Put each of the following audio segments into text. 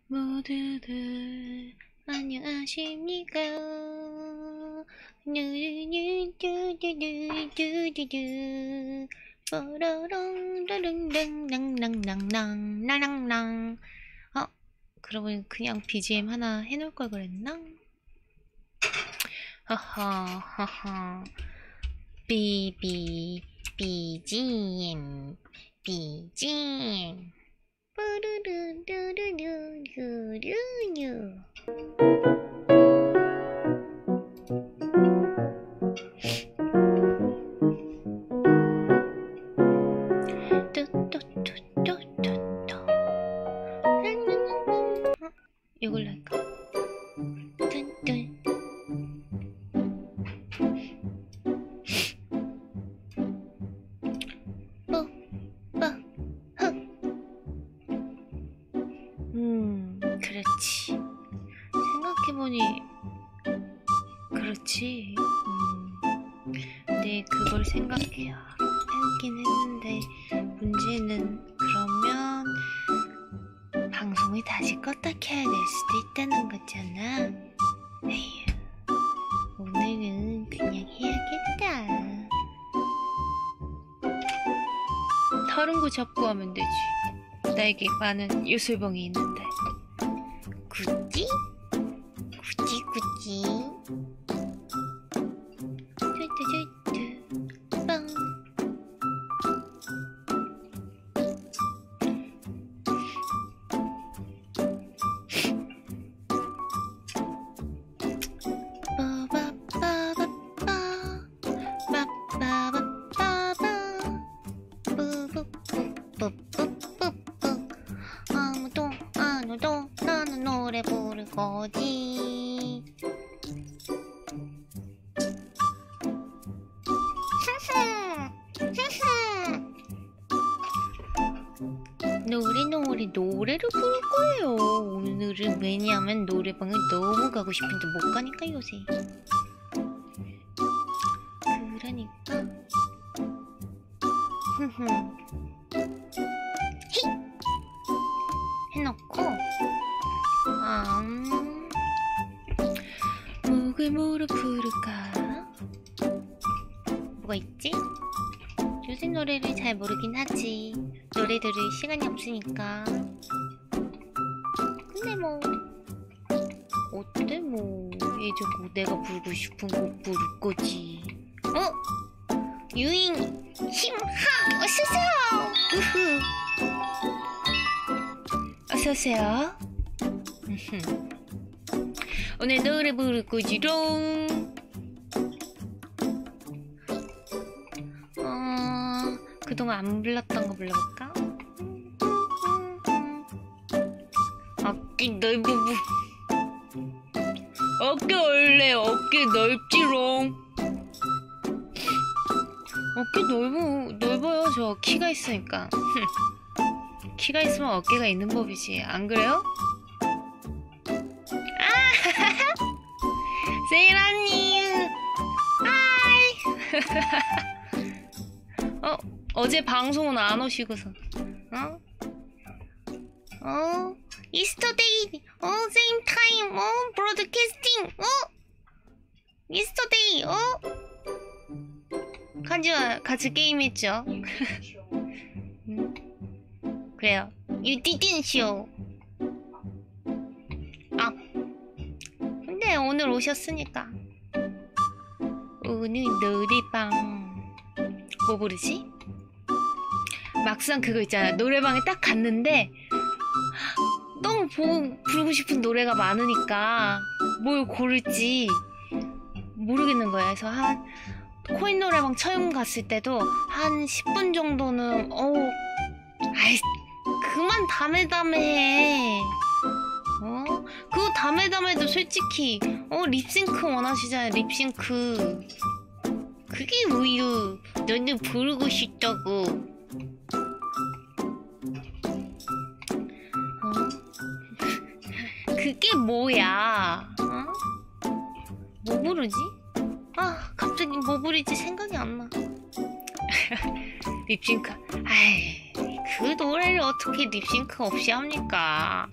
모두들 안녕하십니까. 뚜뚜뚜뚜뚜뚜뚜뚜 뽀로롱 따릉당당당당당당당당. 그러면 그냥 BGM 하나 해놓을 걸 그랬나? 하하 하하. BGM 뿌르르르르르르르. 이걸로 할까? 뚠뚠. 그렇지. 생각해보니 그렇지. 네, 그걸 생각해야 했긴 했는데 문제는 그러면 방송을 다시 껐다 켜야 될 수도 있다는 거잖아. 에휴, 오늘은 그냥 해야겠다. 다른 거 잡고 하면 되지. 나에게 많은 요술봉이 있는데. 굳이? 굳이? 뚜뚜뚜뚜 빵. 아무도 나는 노래 부를 거지. 노래를 부를 거예요. 오늘은 왜냐하면 노래방을 너무 가고 싶은데 못 가니까 요새. 그러니까 해놓고 뭐를 부를까? 뭐가 있지? 요새 노래를 잘 모르긴 하지. 노래 들을 시간이 없으니까. 근데 뭐 어때 뭐 예전 뭐 내가 부르고 싶은 곡 부를 거지. 유인 힘하 어서오세요. 어서오세요. 오늘 노래 부를 거지롱. 그동안 안 불렀던 거 불러볼까? 어깨 넓은 어깨 원래 어깨 넓지롱. 어깨 넓어요. 저 키가 있으니까. 키가 있으면 어깨가 있는 법이지. 안 그래요? 세일아님 하이. 어제 방송은 안 오시고서 yesterday same time broadcasting yesterday 같이 게임했죠. 그래요. You didn't show. 근데 오늘 오셨으니까. 오늘 노래방 뭐 부르지? 막상 그거 있잖아. 노래방에 딱 갔는데 너무 부르고 싶은 노래가 많으니까 뭘 고를지 모르겠는 거야. 그래서 코인 노래방 처음 갔을 때도 한 10분 정도는 아이 그만 다메다메해. 그거 다메다메도 솔직히 립싱크 원하시잖아요. 립싱크. 그게 우유 너는 부르고 싶다고. 그게 뭐야? 뭐 부르지? 갑자기 뭐 부르지 생각이 안 나. 립싱크. 아이 그 노래를 어떻게 립싱크 없이 합니까?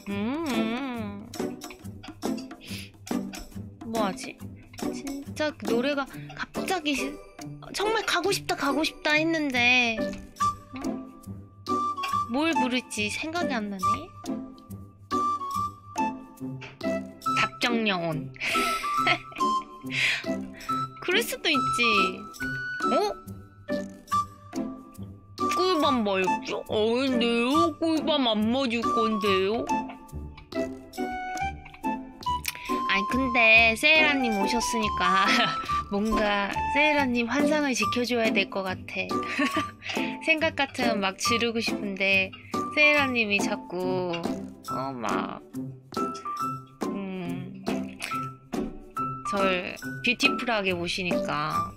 뭐하지? 진짜 그 노래가 갑자기 정말 가고 싶다 했는데 뭘 부를지 생각이 안 나네. 답정영혼. 그럴 수도 있지. 꿀밤 말죠? 아닌데요? 꿀밤 안 맞을 건데요? 아니 근데 세이라님 오셨으니까 뭔가 세이라님 환상을 지켜줘야 될 것 같아. 생각 같으면 막 지르고 싶은데 세이라님이 자꾸 절 뷰티풀하게 보시니까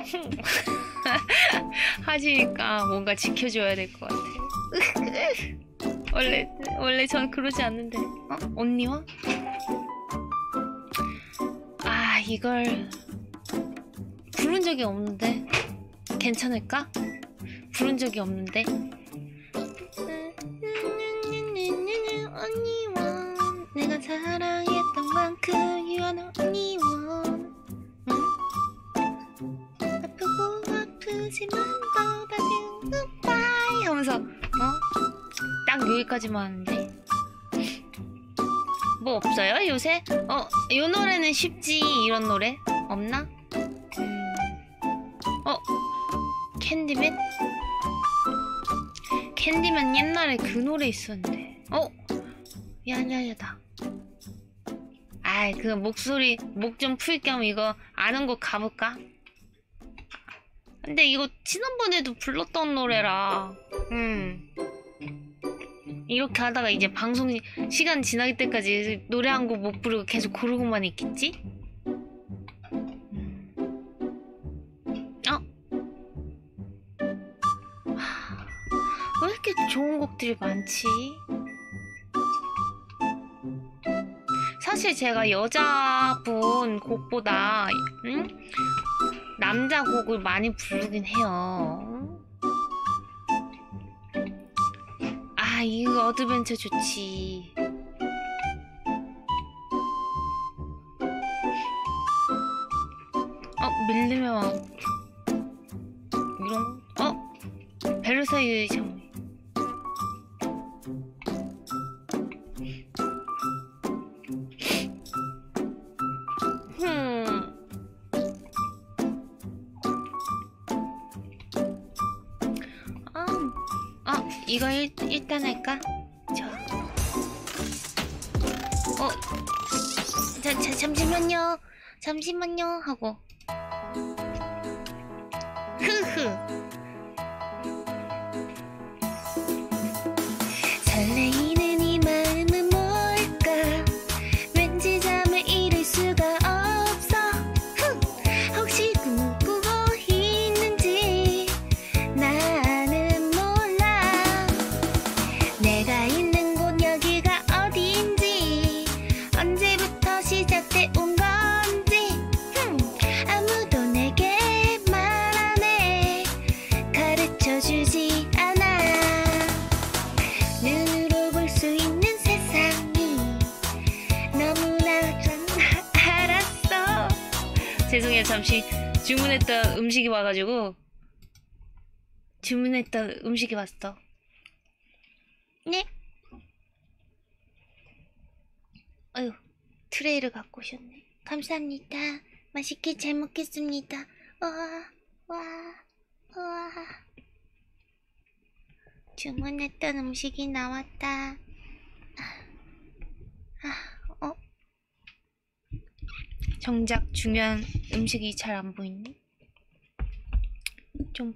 하시니까 뭔가 지켜줘야 될 것 같아. 원래 전 그러지 않는데. 언니와? 이걸 부른 적이 없는데 괜찮을까? 부른 적이 없는데. 언니와 내가 사랑했던 만큼 유한 언니와 아프고 아프지만 떠다니는 goodbye 하면서 딱 여기까지만 하는데 뭐 없어요 요새? 요 노래는 쉽지 이런 노래 없나? 캔디맨? 캔디맨 옛날에 그 노래 있었는데 야야야다. 그 목소리 목 좀 풀 겸 이거 아는 곡 가볼까? 근데 이거 지난번에도 불렀던 노래라 이렇게 하다가 이제 방송 시간 지날 때까지 노래 한 곡 못 부르고 계속 고르고만 있겠지? 왜 이렇게 좋은 곡들이 많지? 사실 제가 여자분 곡보다 남자 곡을 많이 부르긴 해요. 이거 어드벤처 좋지. 밀리면 이런 베르사유의 장미. 이거 일단 할까? 잠시만요 하고 설레이는 이 마음은 뭘까? 왠지 잠을 이룰 수가 없어. 혹시 꿈을 꾸고 있는지 나는 몰라. 내가 있는 곳 여기가 어디인지 언제부터 시작돼 온 건지 아무도 내게 말 안 해. 가르쳐주지 않아. 눈으로 볼 수 있는 세상이 너무나 좀 알았어. 죄송해요. 잠시 주문했던 음식이 와가지고 주문했던 음식이 왔어. 네? 아유, 트레이를 갖고 오셨네. 감사합니다. 맛있게 잘 먹겠습니다. 와. 주문했던 음식이 나왔다. 정작 중요한 음식이 잘 안 보이네. 좀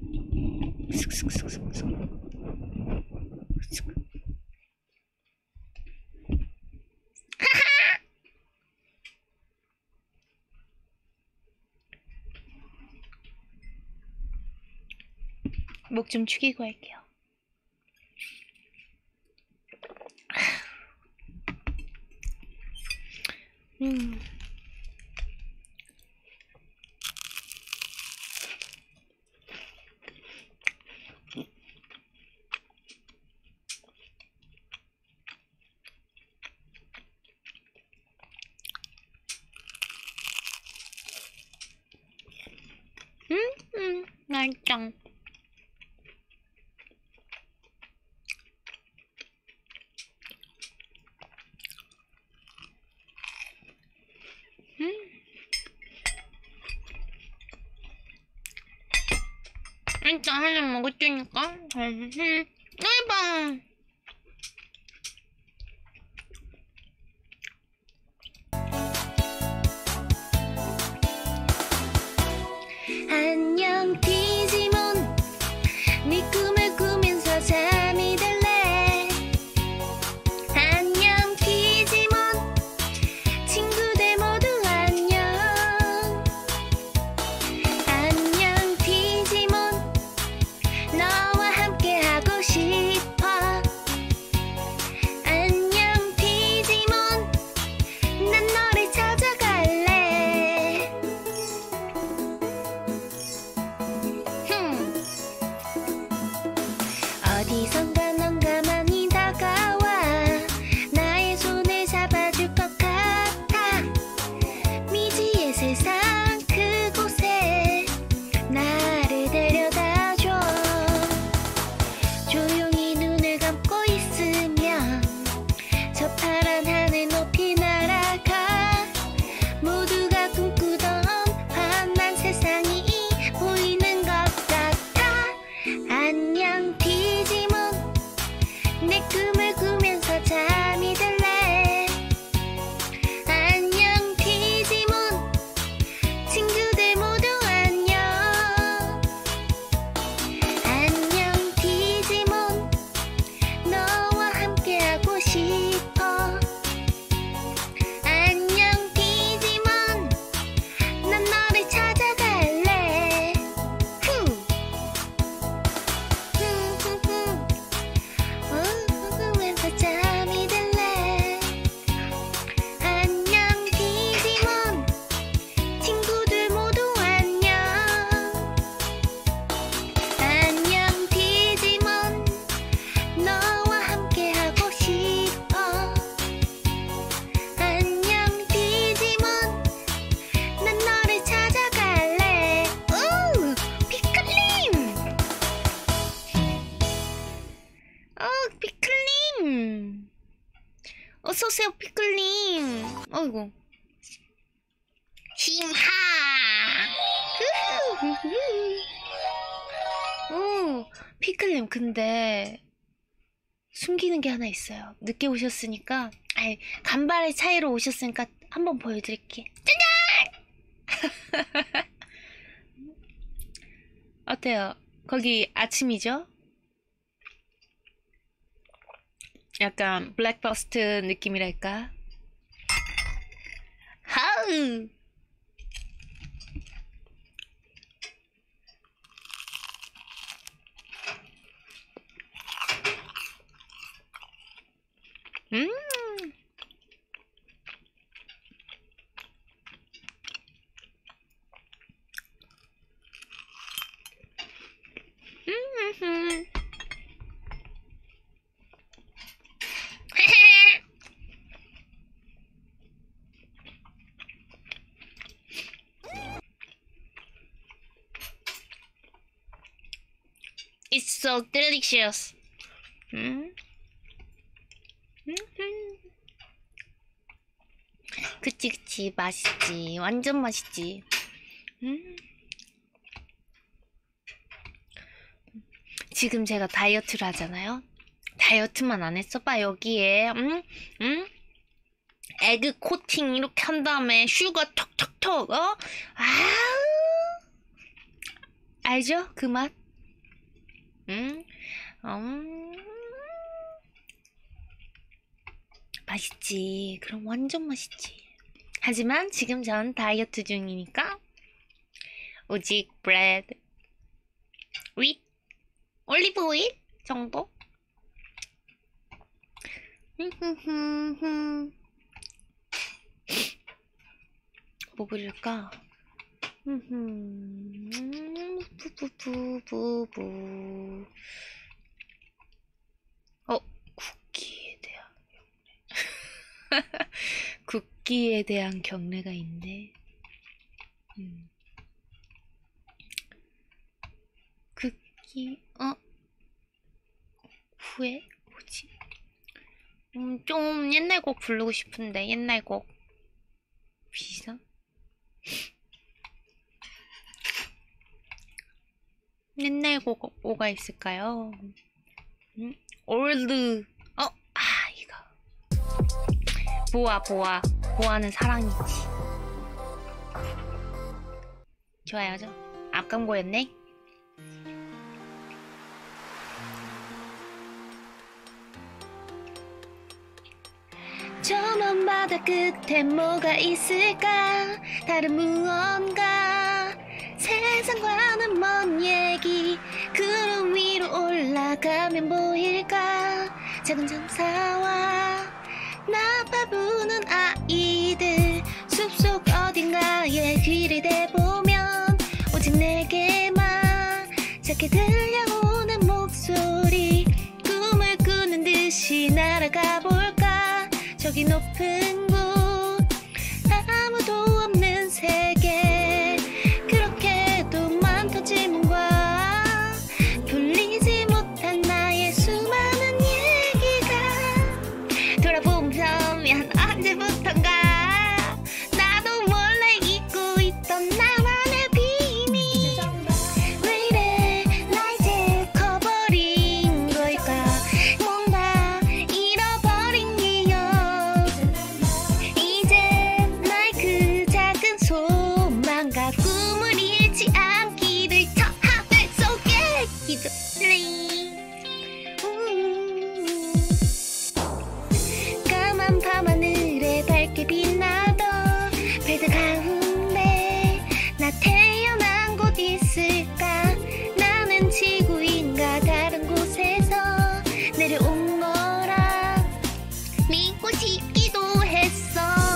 슥슥슥슥슥. 목 좀 축이고 할게요. 맛있다. 일단 하나 먹었으니까. 대박. 안녕 디지몬, 네 꿈을 꾸면서 잠이 들래. 안녕 디지몬, 친구들 모두 안녕. 안녕 디지몬, 너와 함께 하고 싶어. 안녕 디지몬, 난 너를 찾아갈래. 어디선가 넌 가만히 다가와 나의 손을 잡아줄 것 같아. 미지의 세상 그곳에 나를 데려다줘. 조용히 눈을 감고 있으면 저 파란 하늘 높이 날아가. 모두가 꿈꾸던 환한 세상이 보이는 것 같아. 안녕 디지몬, 내 꿈을 꾸면서 잠이 들래. 안녕 디지몬, 친구들 모두 안녕. 안녕 디지몬, 너와 함께 하고 싶어. 안녕 디지몬, 난 너를 찾아갈래. 꿈꾸면서 잠이 들래. 안녕 디지몬, 친구들 모두 안녕. 안녕 디지몬, 너와 함께 하고 싶어. 안녕 디지몬, 난 너를 찾아갈래. 오! 피클님! 피클님! 어서오세요, 피클님! 어이구. 심하! 오, 피클님, 근데, 숨기는 게 하나 있어요. 늦게 오셨으니까, 간발의 차이로 오셨으니까, 한번 보여드릴게. 짜잔! 어때요? 거기 아침이죠? 약간 블랙버스트 느낌이랄까? 하우! 음! It's so delicious. 그치 맛있지. 완전 맛있지. 지금 제가 다이어트를 하잖아요. 다이어트만 안 했어 봐 여기에. 에그 코팅 이렇게 한 다음에 슈가 톡톡톡. 알죠? 그 맛? 맛있지. 그럼 완전 맛있지. 하지만 지금 전 다이어트 중이니까 오직 브레드 with 올리브 오일 정도? 뭐 그릴까? 부부부부부. 쿠키에 대한 쿠키에 대한 경례가 있네. 후회? 뭐지? 좀 옛날 곡 부르고 싶은데, 옛날 곡. 비상? 옛날 곡 뭐가 있을까요? 올드. 이거. 보아는 사랑이지. 좋아요, 앞광고였네. 저 먼 바다 끝에 뭐가 있을까? 다른 무언가 세상과는 먼 얘기. 구름 위로 올라가면 보일까? 작은 천사와 나팔 부는 아이들. 숲속 어딘가에 귀를 대보면 오직 내게만 작게 들려오는 목소리. 꿈을 꾸는 듯이 날아가 볼까? 저기 높은 곳, 아무도 없는 세계. 그렇게도 많던 질문과 풀리지 못한 나의 수많은 얘기가 돌아보면 언제부턴가 나도 몰래 잊고 있던 나만의 비밀. 왜 이래 나 이제 커버린 걸까? 뭔가 잃어버린 기억. 이제 나의 그 작은 소망과 꿈을 잃지 않기를 저 하늘 속에 기도해. 까만 밤하늘에 밝게 빛나던 별들 가운데 나 태어난 곳 있을까? 나는 지구인가 다른 곳에서 내려온 거라 믿고 싶기도 했어.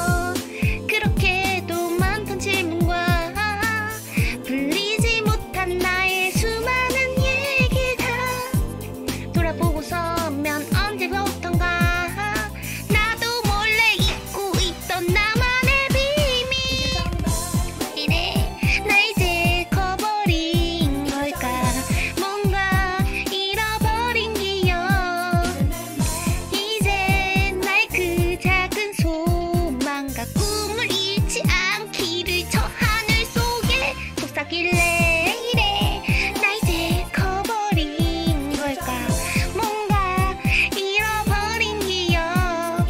그렇게도 많던 질문과 풀리지 못한 나의 수많은 얘기가 돌아보고서면 언제부턴가 나도 몰래 잊고 있던 나만의 비밀. 이래 나 이제 커버린 걸까? 뭔가 잃어버린 기억. 이제 나의 그 작은 소망과 꿈을 잃지 않기를 저 하늘 속에 속삭일래. 이래 나 이제 커버린 걸까? 뭔가 잃어버린 기억.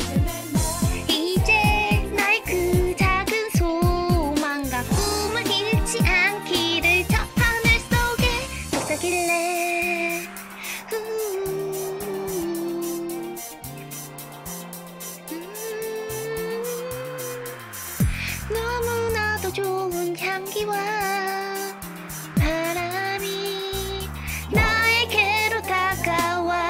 이제 나의 그 작은 소망과 꿈을 잃지 않기를 저 하늘 속에 속삭일래. 너무나도 좋은 향기와 바람이 나에게로 다가와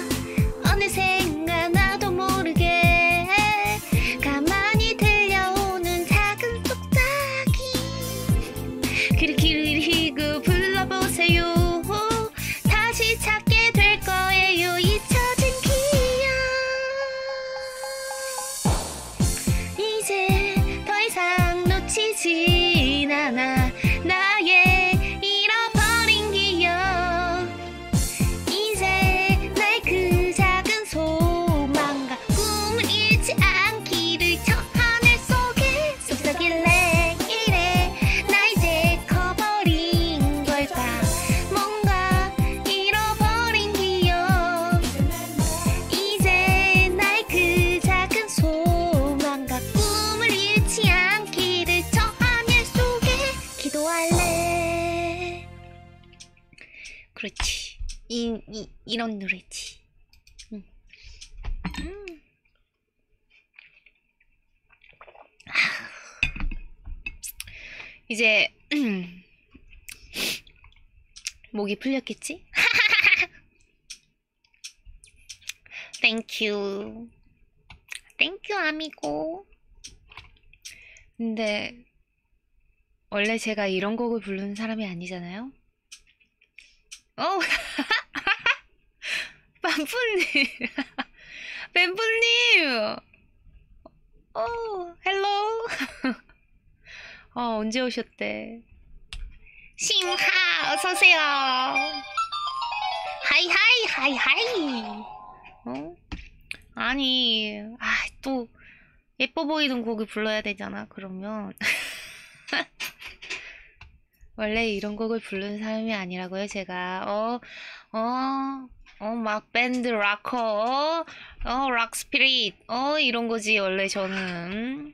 어느샌가 나도 모르게 가만히 들려오는 작은 속삭임. 그리고 불러보세요. 다시 찾게 될 거예요. 잊혀진 기억. 이제 더 이상 놓치진 않아 나의 잃어버린 기억. 이제 나의 그 작은 소망과 꿈을 잃지 않기를 저 하늘 속에 속삭일래. 이래 나 이제 커버린 걸까? 뭔가 잃어버린 기억. 이제 나의 그 작은 소망과 꿈을 잃지 않기를 저 하늘 속에 기도할래. 그렇지. 이런 노래지. 응. 이제 목이 풀렸겠지? 땡큐. 땡큐 아미고. 근데 원래 제가 이런 곡을 부르는 사람이 아니잖아요. 빰푸님. 뱀푸님. 헬로. 언제 오셨대? 심하 어서오세요. 하이하이 하이하이. 어? 아니 또 예뻐 보이는 곡을 불러야 되잖아. 그러면 원래 이런 곡을 부르는 사람이 아니라고요 제가. 막 밴드 락커 락 스피릿 이런 거지 원래 저는.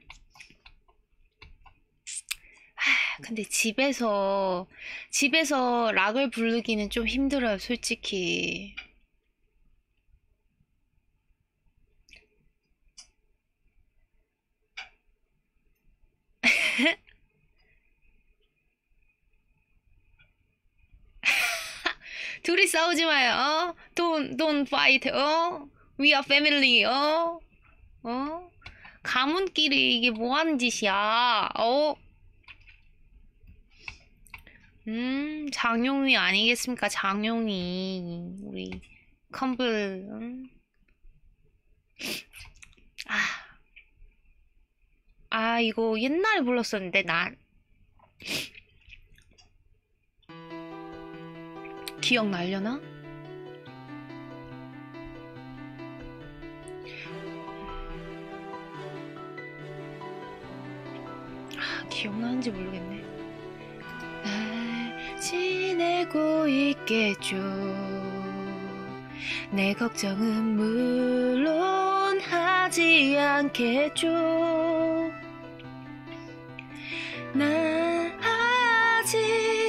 근데 집에서 락을 부르기는 좀 힘들어요 솔직히. 둘이 싸우지 마요. Don't fight. We are family. 가문끼리 이게 뭐 하는 짓이야. 장용이 아니겠습니까? 장용이 우리 컴블. 이거 옛날에 불렀었는데 난 기억나려나? 기억나는지 모르겠네. 날 지내고 있겠죠. 내 걱정은 물론 하지 않겠죠. 난 아직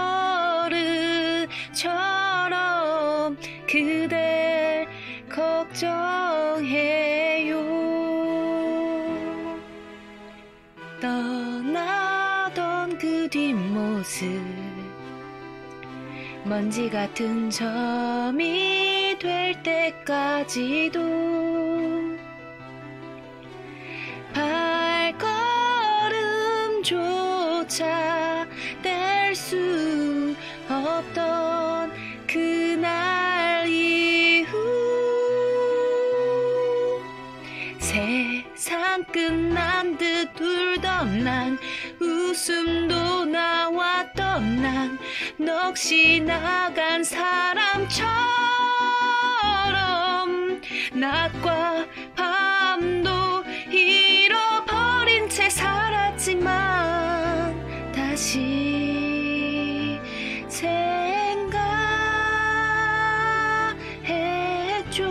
버릇처럼 그댈 걱정해요. 떠나던 그 뒷모습 먼지 같은 점이 될 때까지도 발걸음조차 뗄 수 없던 그날 이후 세상 끝난 듯 울던 난 웃음도 나왔던 난 넋이 나간 사람처럼 낮과 밤도 잃어버린 채 살았지만 다시 생각했죠.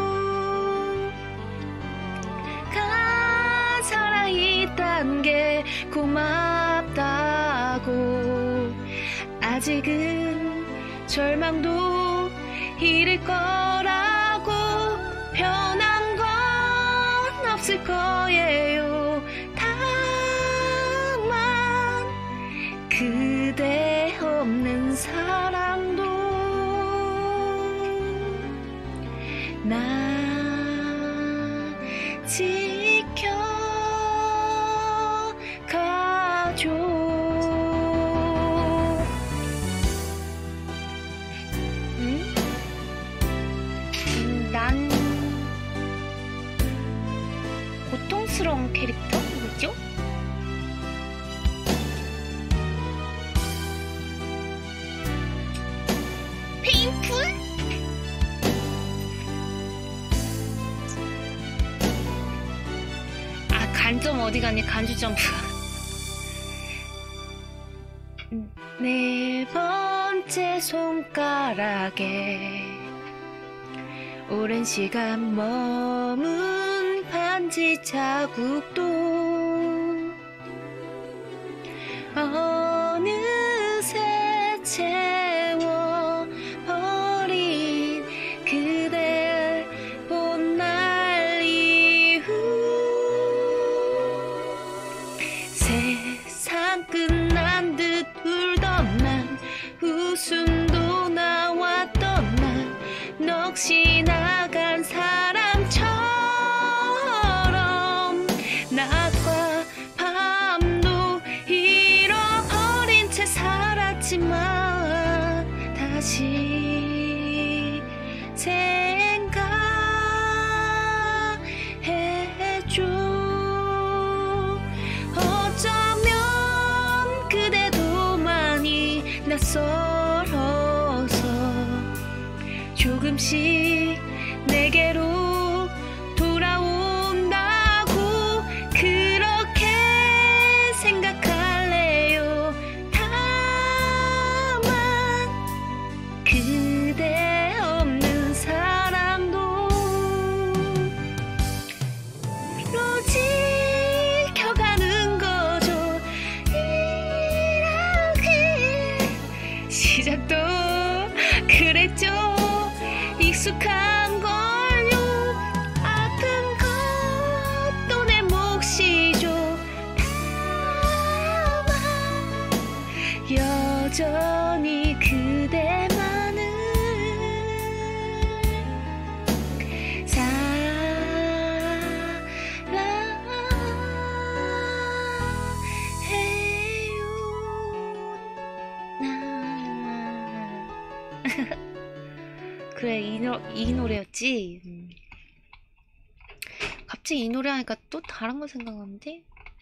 살아있단 게 고맙다고 아직은 절망도 잃을 거라고 변한 건 없을 거예요. 다만 그대 없는 사랑도 나 지켜가죠. 난 고통스러운 캐릭터? 뭐죠? 페인풀? 간점 어디 갔니? 간주 점프. 네 번째 손가락에 오랜 시간 머문 반지 자국도 어느새 채워버린 그댈 본 날 이후 세상 끝난 듯 울던 난 웃음도 나왔던 난 넋이 나간 사람처럼 낮과 밤도 잃어버린 채 살았지만 다시 생각해줘. 어쩌면 그대도 많이 낯설어서 조금씩 내게로 돌아온다고 그렇게 생각할래요. 다만 그대 없는 사랑도 로 지켜가는 거죠. 이렇게 시작도 그랬죠. 익숙한 걸요. 아픈 것도 내 몫이죠. 다만 여전히 그대만을 그래, 이 노래였지. 갑자기 이 노래 하니까 또 다른 거 생각나는데,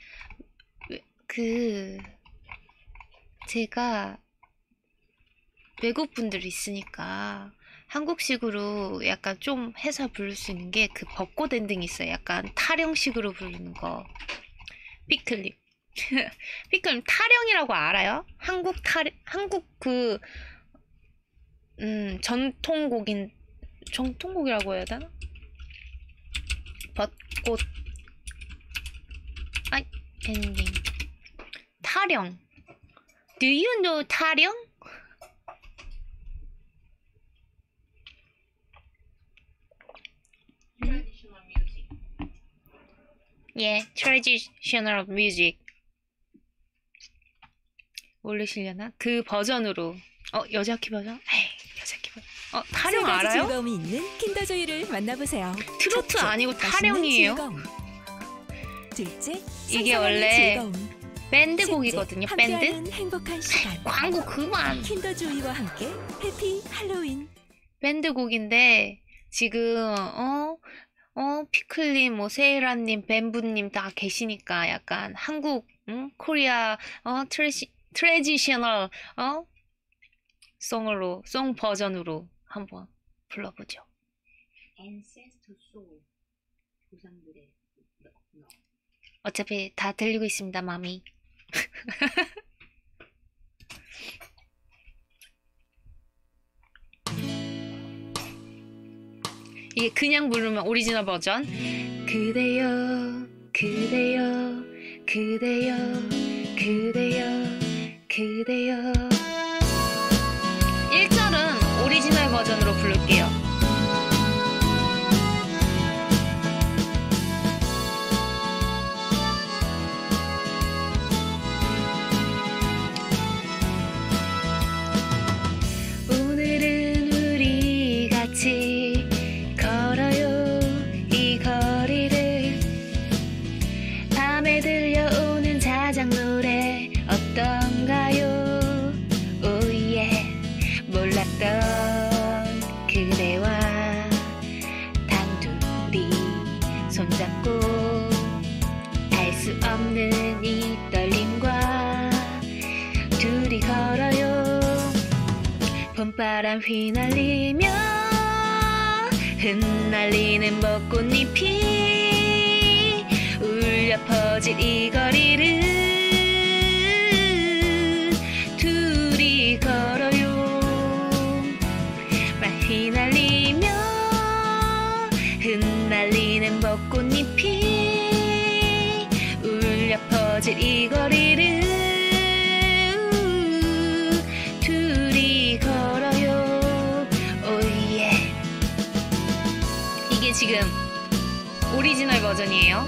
제가 외국 분들이 있으니까 한국식으로 약간 좀 해서 부를 수 있는 게 그 벚꽃 엔딩 있어요. 약간 타령식으로 부르는 거. 피클님. 피클님 타령이라고 알아요? 한국 전통곡이라고 해야 되나? 벚꽃 엔딩 타령. Do you know 타령? Traditional music. Yeah, traditional music. 모르시려나? 그 버전으로. 여자 키 버전? 에이, 여자 키 버전. 타령 세 가지 알아요? 즐거움이 있는 킨더조이를 만나보세요. 트로트 첫째, 아니고 맛있는 타령이에요. 즐거움. 둘째, 이게 상상하는 원래 즐거움. 밴드곡이거든요. 셋째, 밴드? 함께하는 행복한 시간. 광고 그만. 킨더조이와 함께 해피 할로윈. 밴드곡인데 지금 피클님, 뭐 세이라님, 뱀부님 다 계시니까 약간 한국, 코리아 트레디셔널 송 버전으로 한번 불러보죠. Ancestor soul. 조상들의 너. 어차피 다 들리고 있습니다, 마미. 이게 그냥 부르면 오리지널 버전. 그대여, 그대여, 그대여, 그대여, 그대여. 1절은 오리지널 버전으로 부를게요. 오늘은 우리 같이 걸어요 이 거리를. 밤에 들려오는 자작 노래 어떤가요? 오예. 몰랐던 그대와 단둘이 손잡고 알 수 없는 이 떨림과 둘이 걸어요. 봄바람 휘날리며 흩날리는 벚꽃잎이 울려 퍼질 이 거리를 둘이 걸어요. 막 휘날리며 흩날리는 벚꽃잎이 울려 퍼질 이 거리를 둘이 걸어요. 오예. 이게 지금 오리지널 버전이에요.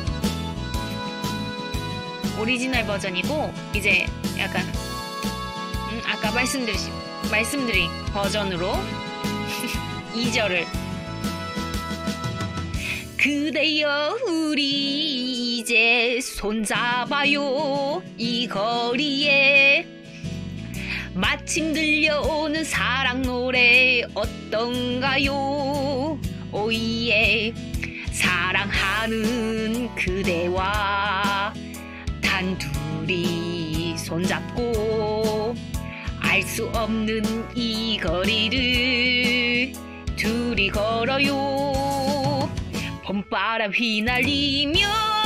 오리지널 버전이고 이제 약간 아까 말씀드린 버전으로 2절을 그대여 우리 이제 손잡아요 이 거리에 마침 들려오는 사랑 노래 어떤가요? 오예. 사랑하는 그대와 단둘이 손잡고 알 수 없는 이 거리를 둘이 둘이 걸어요. 봄바람 휘날리며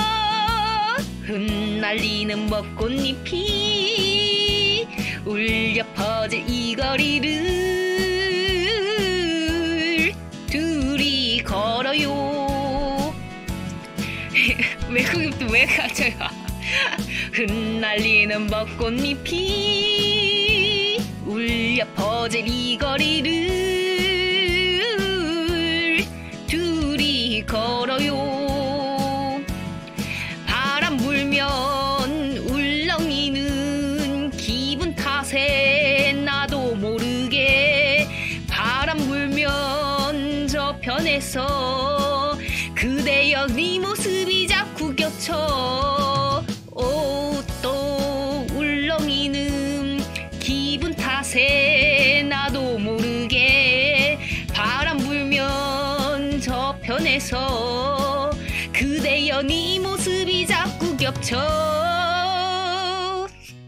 흩날리는 벚꽃잎이 울려 퍼질 이 거리를 둘이 걸어요. 외국인도 왜 가져요? 흩날리는 벚꽃잎이 울려 퍼질 이 거리를 둘이 걸어요. 바람 불면 울렁이는 기분 탓에 나도 모르게 바람 불면 저편에서 그대여 네 모습이 자꾸 겹쳐. 또 울렁이는 기분 탓에 나도 모르게 바람 불면 저편에서 그대여 네 모습이 자꾸 겹쳐.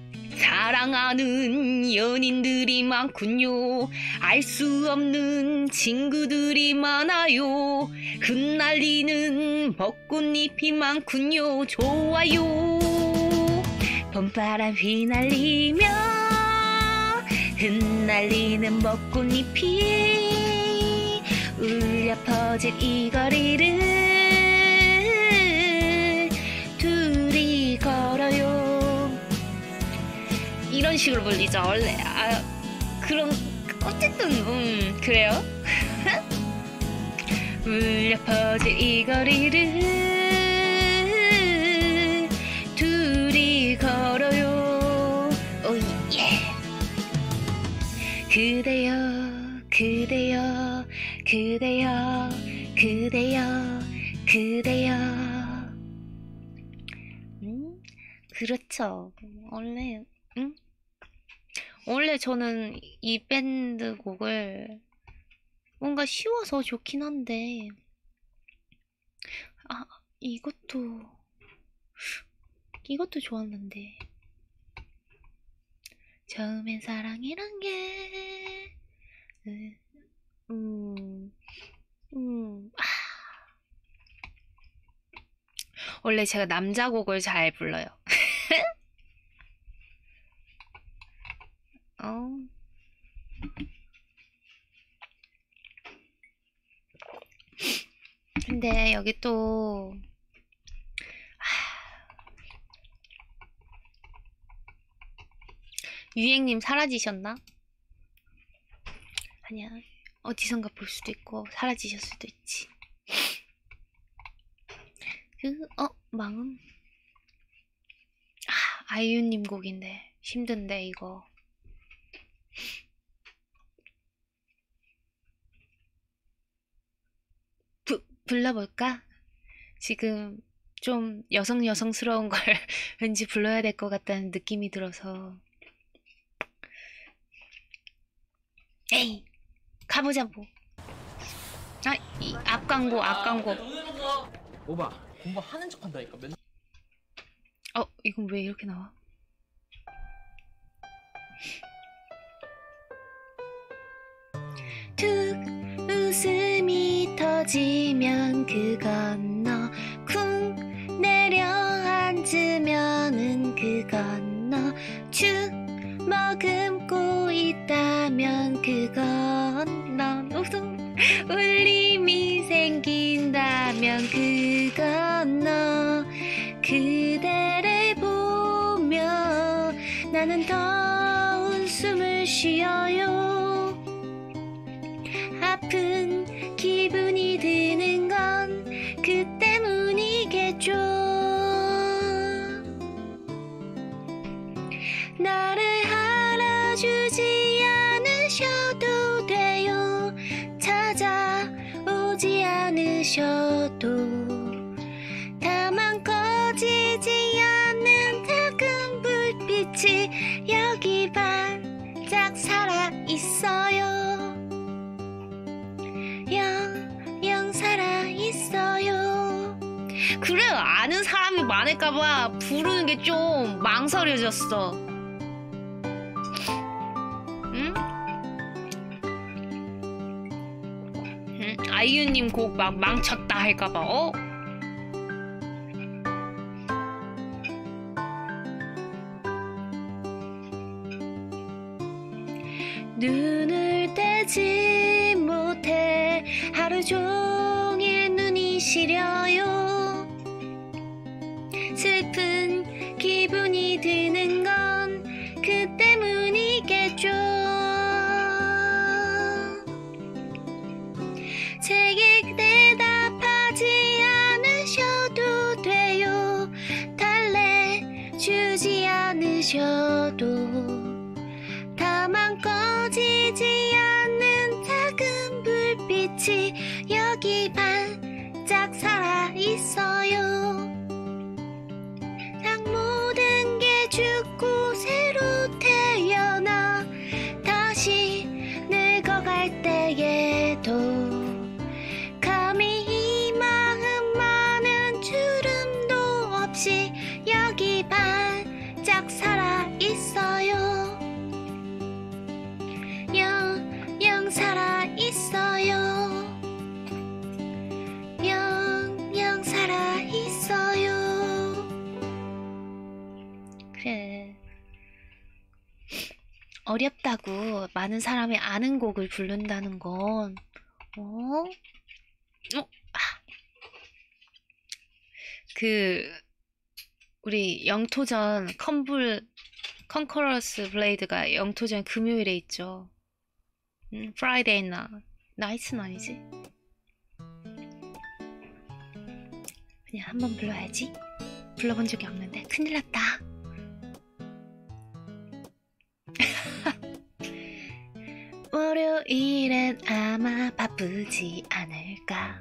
사랑하는 연인들이 많군요. 알 수 없는 친구들이 많아요. 흩날리는 벚꽃잎이 많군요. 좋아요. 봄바람 휘날리며 흩날리는 벚꽃잎이 울려 퍼질 이 거리를 둘이 걸어요. 이런 식으로 불리죠 원래. 그럼 어쨌든 그래요. 울려 퍼질 이 거리를 둘이 걸어요. 오예. 그대여 그대여 그대여 그대여 그대여. 그렇죠. 원래 저는 이 밴드 곡을 뭔가 쉬워서 좋긴 한데, 이것도 좋았는데. 처음엔 사랑이란 게 원래 제가 남자 곡을 잘 불러요. 근데 여기 또 유행님 사라지셨나? 아니야, 어디선가 볼 수도 있고 사라지실 수도 있지. 마음. 아이유님 곡인데 힘든데 이거. 불러볼까? 지금 좀 여성스러운 걸 왠지 불러야 될 것 같다는 느낌이 들어서. 에이, 가보자 뭐. 이 앞광고. 오바 공부하는 척 한다니까 맨날. 이건 왜 이렇게 나와? 툭 웃음이 터지면 그건 너, 쿵 내려앉으면은 그건 너, 축 머금고 있다면 그건 너, 웃음 울림이 생긴다면 그건 너. 그대를 보며 나는 더운 숨을 쉬어요. 아픈 기분이 드는 건 그 때문이겠죠. 나를 알아주지 않으셔도 돼요. 찾아오지 않으셔도. 다만 꺼지지 않는 작은 불빛이 여기 반짝 살아있어요. 영 살아있어요. 그래, 아는 사람이 많을까봐 부르는 게 좀 망설여졌어. 응? 아이유님 곡 막 망쳤다 할까봐. 어? 눈을 떼지 못해 하루 종일 눈이 시려요. 슬픈 기분이 드는 건 그 때문이겠죠. 제게 대답하지 않으셔도 돼요. 달래주지 않으셔도. 다만 꺼지지 않는 작은 불빛이 여기 반짝 살아있어요. 딱 모든 게 죽고 새로 태어나 다시 늙어갈 때에도 감히 이 마음만은 주름도 없이 여기 반짝 살아있어요. 영영 살아있어요. 영영 살아있어요. 그래. 어렵다고 많은 사람이 아는 곡을 부른다는 건, 우리 영토전 컨커러스 블레이드가 영토전 금요일에 있죠. 프라이데이 나이트는 아니지? 그냥 한번 불러야지. 불러본 적이 없는데 큰일 났다. 월요일엔 아마 바쁘지 않을까.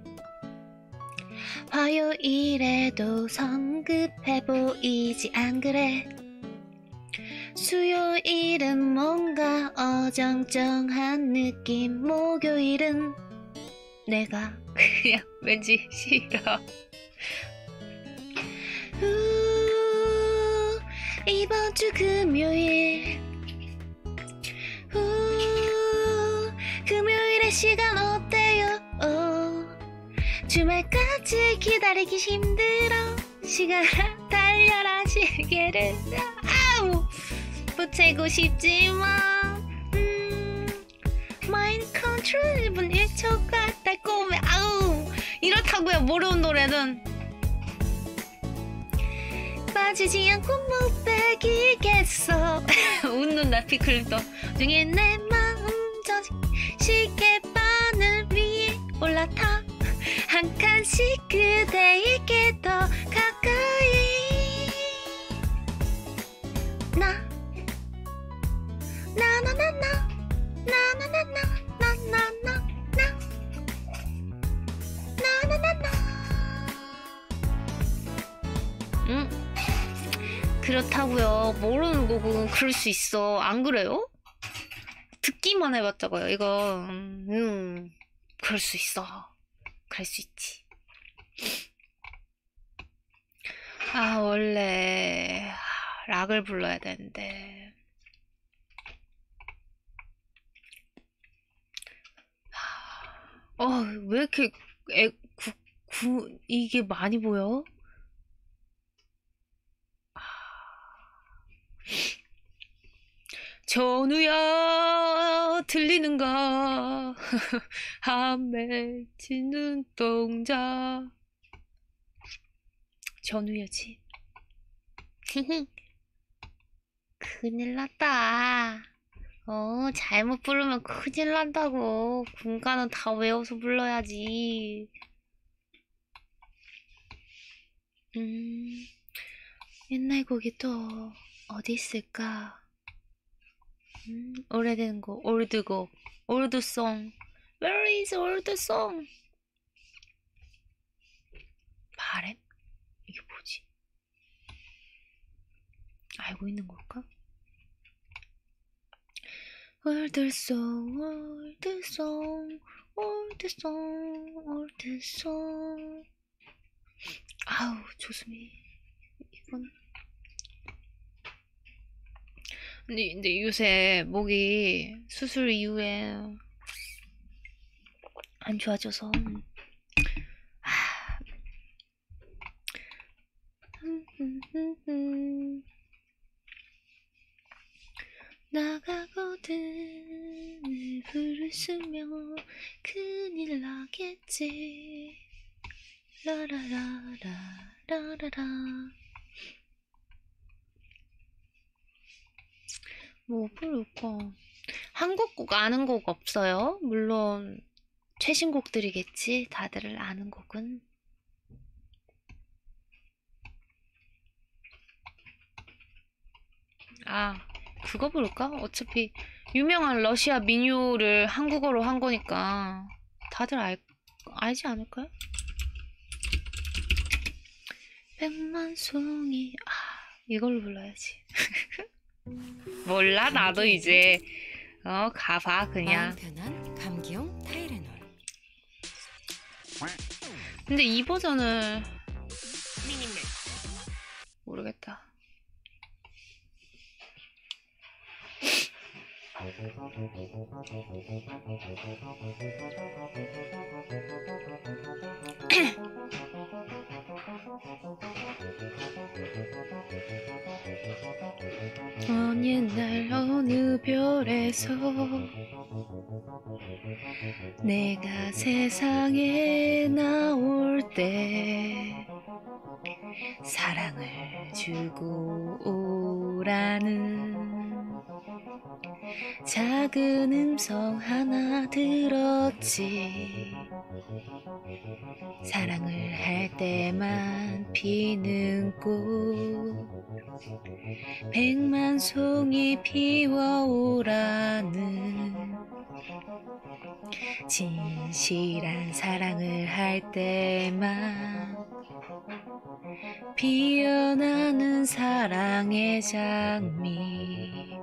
화요일에도 성급해 보이지 안 그래. 수요일은 뭔가 어정쩡한 느낌. 목요일은 내가 그냥 왠지 싫어. 이번 주 금요일 금요일의 시간 어때요? 주말까지 기다리기 힘들어. 시간 달려라 시계를. 아우 보채고 싶지만 마인드 컨트롤 1분 1초가 달콤해. 아우 이렇다고요. 모르는 노래는 빠지지 않고 못 빼기겠어. 웃는다 피클도 중에 내 마음 저 시계바늘 위에 올라타 한 칸씩 그대에게 더 가까이. 나나나나 나나나나 나나나나 나나나나. 그렇다고요. 모르는 곡은 그럴 수 있어. 안 그래요? 듣기만 해봤자고요. 이거 그럴 수 있어. 그럴 수 있지. 아 원래 락을 불러야 되는데 왜 이렇게 이게 많이 보여? 전우야 들리는가? 하멜치 눈동자. 전우야지. 큰일 났다. 잘못 부르면 큰일 난다고. 군가는 다 외워서 불러야지. 옛날 곡이 또 어디 있을까? 오래된 곡, 올드곡, 올드송. Where is old song? 바램? 이게 뭐지? 알고 있는 걸까? Old song, old song, old song, old song. 아우, 조수미. 이건. 근데 요새 목이 수술 이후에 안 좋아져서. 나가거든 불을 쓰며 큰일 나겠지. 라라라라 라라라. 뭐 부를까? 한국 곡 아는 곡 없어요? 물론 최신곡들이겠지. 다들 아는 곡은. 아, 그거 부를까? 어차피 유명한 러시아 민요를 한국어로 한 거니까 다들 알지 않을까요? 백만송이. 이걸로 불러야지. 몰라, 나도 이제. 가봐 그냥. 마음 편한 감기용 타이레놀. 근데 이 버전을 모르겠다. 어느 날 어느 별에서 내가 세상에 나올 때 사랑을 주고 오라는 작은 음성 하나 들었지. 사랑을 할 때만 피는 꽃 백만 송이 피워오라는 진실한 사랑을 할 때만 피어나는 사랑의 장미.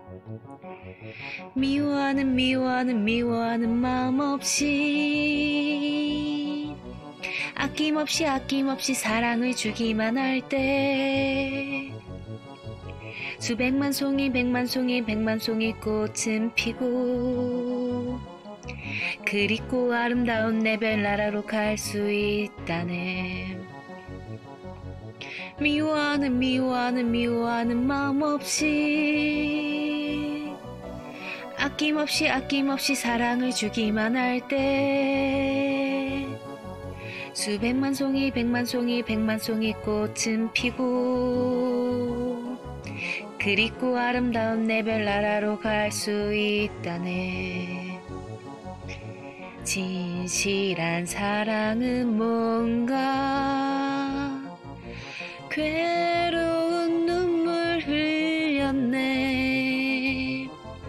미워하는 마음 없이 아낌없이 사랑을 주기만 할 때 수백만 송이 백만 송이 꽃은 피고 그리고 아름다운 내 별나라로 갈 수 있다네. 미워하는 마음 없이 아낌없이 사랑을 주기만 할 때 수백만 송이 백만 송이 꽃은 피고 그리고 아름다운 내 별나라로 갈 수 있다네. 진실한 사랑은 뭔가 괴로운 눈물 흘렸네.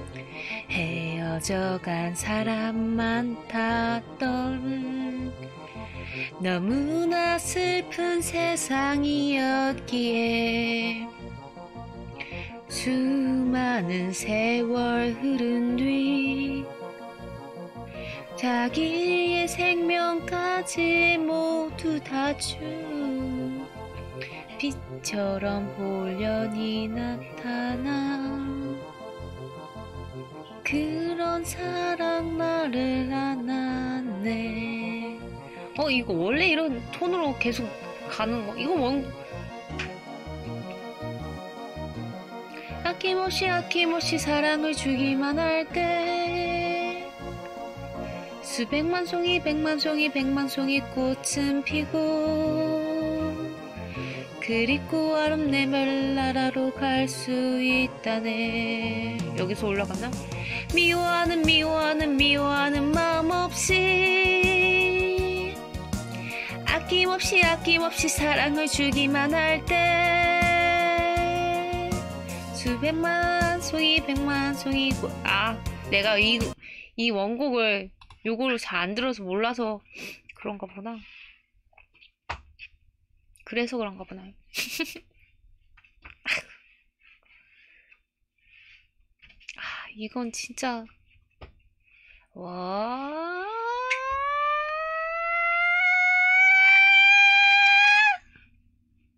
헤어져간 사람만 탔던 너무나 슬픈 세상이었기에 수많은 세월 흐른 뒤 자기의 생명까지 모두 다 준 빛처럼 홀연히 나타나 그런 사랑 나를 안았네. 이거 원래 이런 톤으로 계속 가는 거. 이거 뭔 아낌없이 사랑을 주기만 할 때 수백만 송이 백만 송이 꽃은 피고 그리고 아름다운 별나라로 갈 수 있다네. 여기서 올라가나? 미워하는 마음 없이 아낌없이 사랑을 주기만 할 때 수백만 송이 백만 송이 내가 이 원곡을 요거를 잘 안 들어서 몰라서 그런가 보나. 그래서 그런가 보나. 이건 진짜 와.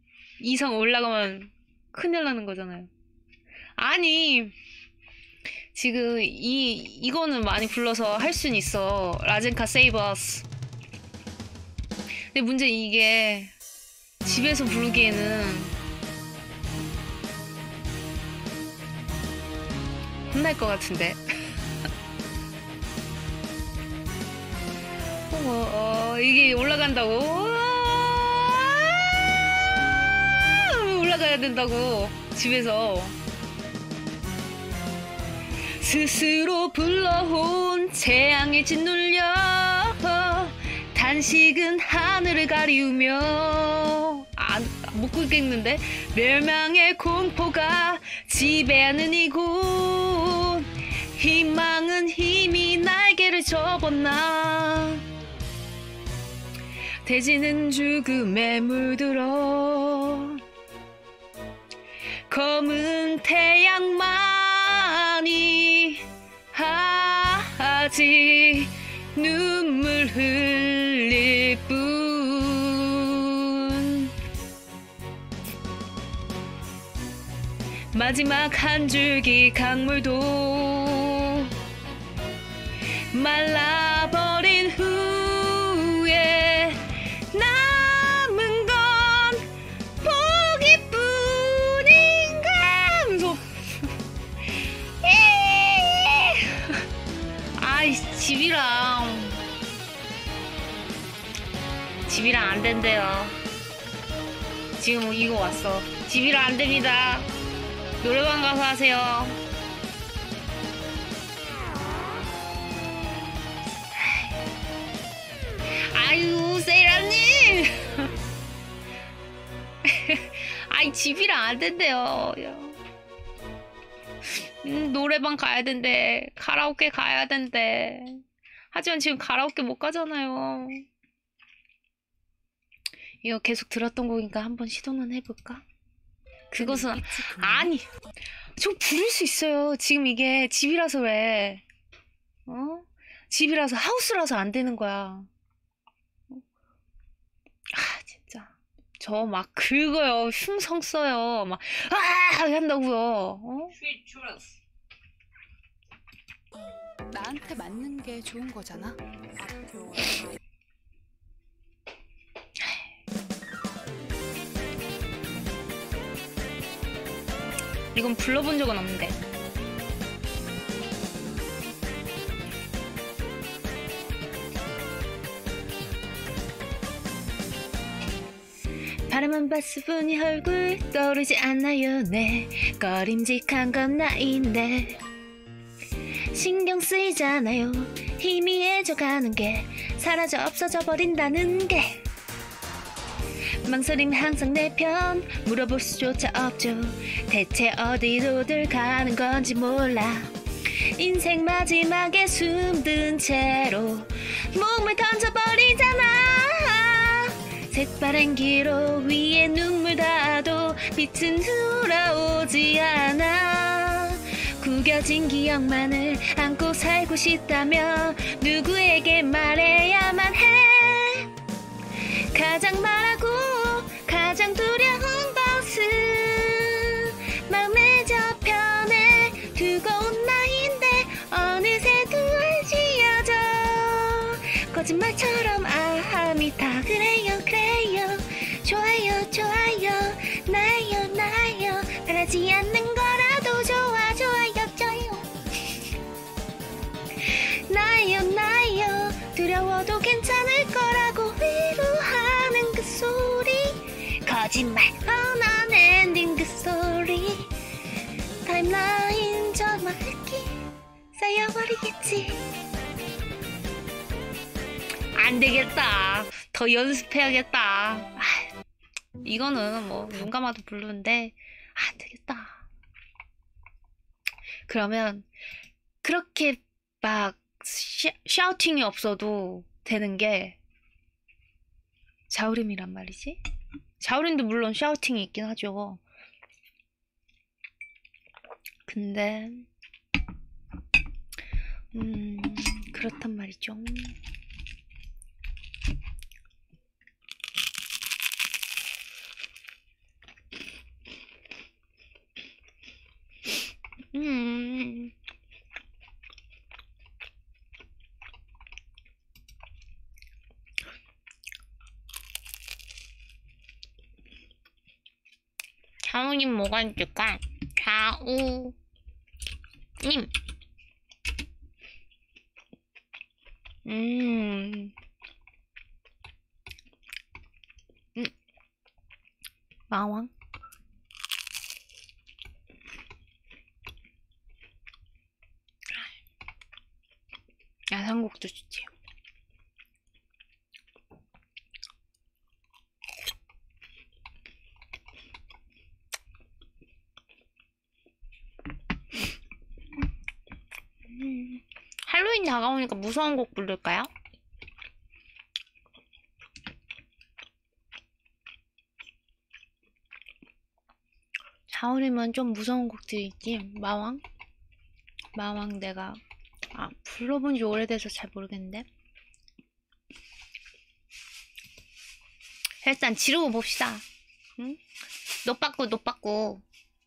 이상 올라가면 큰일 나는 거잖아요. 아니 지금 이거는 많이 불러서 할 순 있어. 라젠카 Save Us. 근데 문제 이게 집에서 부르기에는 혼날 것 같은데. 이게 올라간다고? 올라가야 된다고 집에서. 스스로 불러온 재앙에 짓눌려 단식은 하늘을 가리우며 못 끄겠는데. 멸망의 공포가 지배하는 이곳, 희망은 이미 날개를 접었나. 대지는 죽음에 물들어 검은 태양만이 하지 눈물 흘릴 뿐. 마지막 한 줄기 강물도 말라버린 후에 남은 건 포기뿐인가 하면서 아이 집이랑 안 된대요. 지금 이거 왔어. 집이랑 안 됩니다. 노래방 가서 하세요. 아유 세이라님. 아이 집이랑 안 된대요. 노래방 가야 된대. 카라오케 가야 된대. 하지만 지금 카라오케 못 가잖아요. 이거 계속 들었던 곡이니까 한번 시도는 해볼까? 그것은 아니 저 부를 수 있어요. 지금 이게 집이라서 왜 집이라서 하우스라서 안 되는 거야. 진짜 저 막 긁어요. 흉성 써요. 막 한다고요. 나한테 맞는 게 좋은 거잖아. 이건 불러본 적은 없는데. 바라만 봤을 뿐이 얼굴 떠오르지 않아요. 네 꺼림직한 건 나인데 신경 쓰이잖아요. 희미해져가는 게 사라져 없어져 버린다는 게. 망설임 항상 내 편 물어볼 수조차 없죠. 대체 어디로들 가는 건지 몰라. 인생 마지막에 숨든 채로 몸을 던져버리잖아. 색바랜 기로 위에 눈물 닿아도 빛은 돌아오지 않아. 구겨진 기억만을 안고 살고 싶다면 누구에게 말해야만 해. 가장 말하고 가장 두려운 것은 마음의 저편에 두고온 나인데 어느새 두어지어져. 거짓말처럼 아함이 다 그래요 그래요. 좋아요 좋아요 나요 나요. 바라지 않는 거라도 좋아 좋아요 좋아요. 나요 나요 두려워도 괜찮을 거라고 위로하는 그 소리. 거짓말 뻔한 엔딩 그 소리. 타임라인 저만기 쌓여버리겠지. 안 되겠다. 더 연습해야겠다. 이거는 뭐 눈 감아도 부르는데 안 되겠다. 그러면 그렇게 막 샤우팅이 없어도 되는 게 자우림이란 말이지. 자우림도 물론 샤우팅이 있긴 하죠. 근데 그렇단 말이죠. 좌우님 뭐가 있을까? 좌우님. 음. 마왕. 야상곡도 좋지. 할로윈 다가오니까 무서운 곡 부를까요? 자우림은 좀 무서운 곡들이 있지. 마왕? 마왕 내가 불러본 지 오래돼서 잘 모르겠는데. 일단 지르고 봅시다. 응? 노빠꾸 노빠꾸.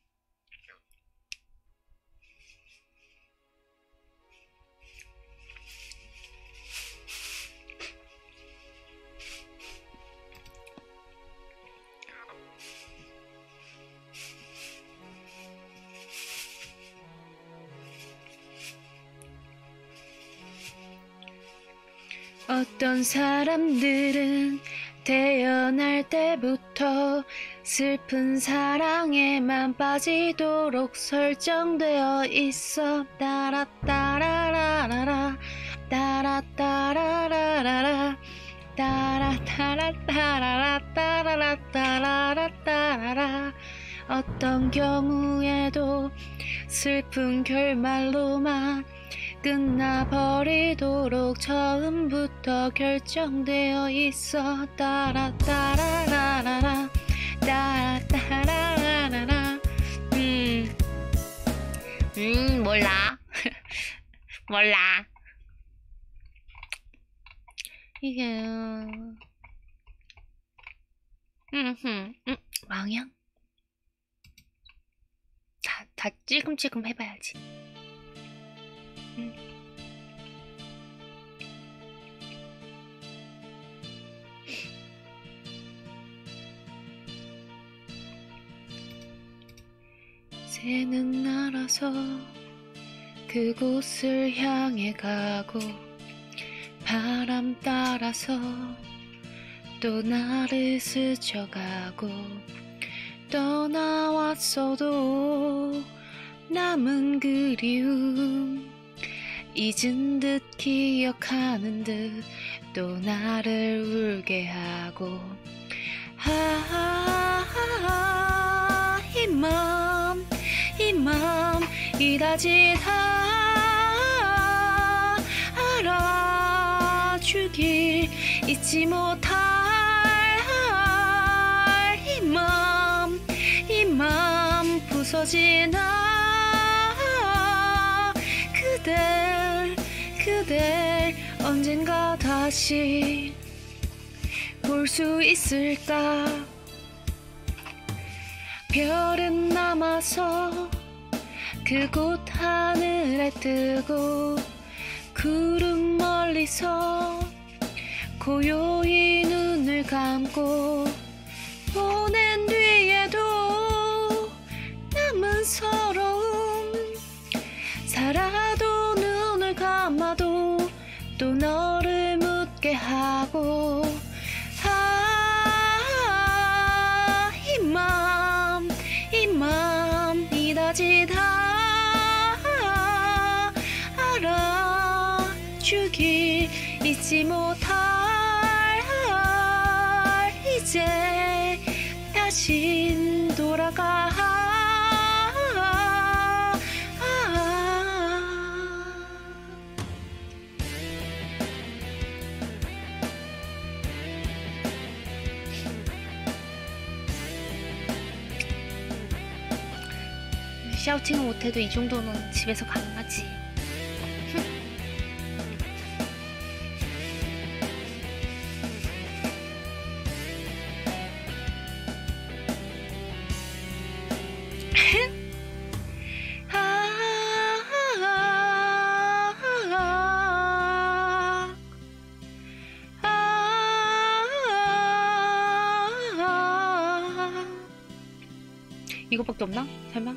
어떤 사람들은 태어날 때부터 슬픈 사랑에만 빠지도록 설정되어 있어. 따라따라라라라 따라따라라라라 따라따라따라라따라라따라라따라라. 어떤 경우에도 슬픈 결말로만 끝나버리도록 처음부터 결정되어 있어. 따라따라라라라 따라따라라라라. 몰라. 몰라. 이게 망향? 다 찔끔찔끔 해봐야지. 새는 날아서 그곳을 향해 가고 바람 따라서 또 나를 스쳐가고 떠나왔어도 남은 그리움 잊은 듯 기억하는 듯 또 나를 울게 하고 이 맘 이다지 다 알아주길 잊지 못할 이 맘 부서진 그댈 언젠가 다시 볼 수 있을까. 별은 남아서 그곳 하늘에 뜨고 구름 멀리서 고요히 눈을 감고 보낸 뒤에도 남은 서러움 살아도 눈을 감아도 또 너를 묻게 하고 이 맘 이다지 다 알아주길 잊지 못할 이제 다신 돌아가 샤우팅을 못해도 이 정도는 집에서 가능하지. 이거밖에 없나? 설마?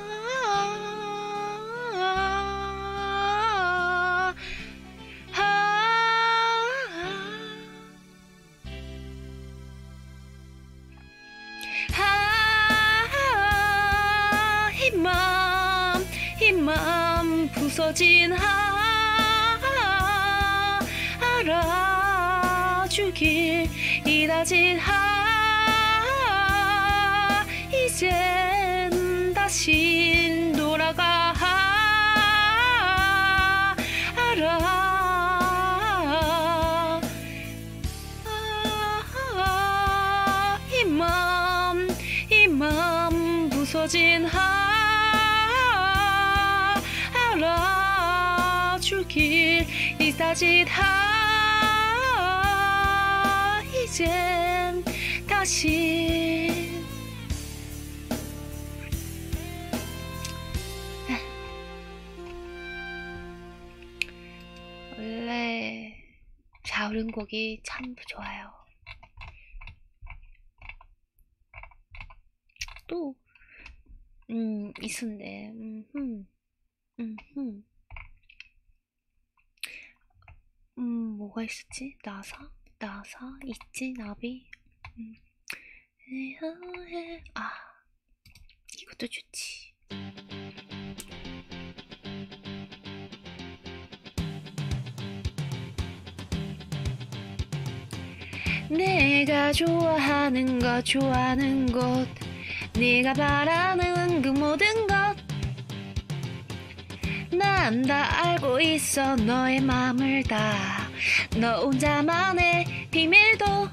힘만 부서진 알아주길 이다진 이젠 다시 돌아가 알아 힘만 부서진 알아주길 이다짓 이젠 다시 원래 자우림곡이 참 좋아요. 또 있었네. 뭐가 있었지? 나사 있지, 나비. 아, 이것도 좋지. 내가 좋아하는 것 네가 바라는 그 모든 것 난 다 알고 있어. 너의 맘을 다 너 혼자만의 비밀도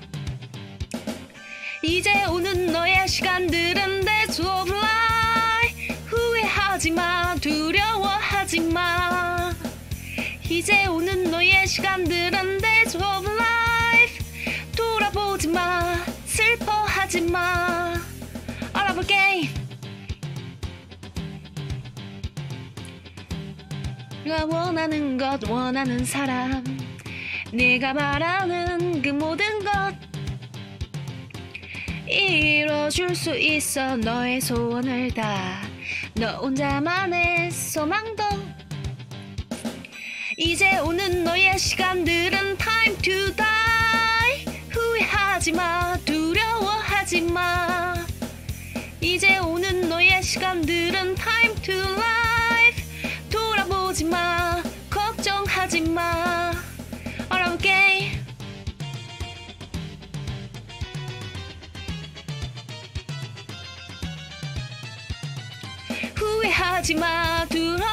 이제 오는 너의 시간들은 That's of life. 후회하지마, 두려워하지마. 이제 오는 너의 시간들은 That's of life. 돌아보지마, 슬퍼하지마. 알아볼게. 내가 원하는 것, 원하는 사람, 내가 바라는 그 모든 것 이뤄줄 수 있어. 너의 소원을 다 너 혼자만의 소망도 이제 오는 너의 시간들은 Time to die. 후회하지마, 두려워하지마. 이제 오는 너의 시간들은 Time to life. 돌아보지마, 걱정하지마. 알아볼게. 후회하지마,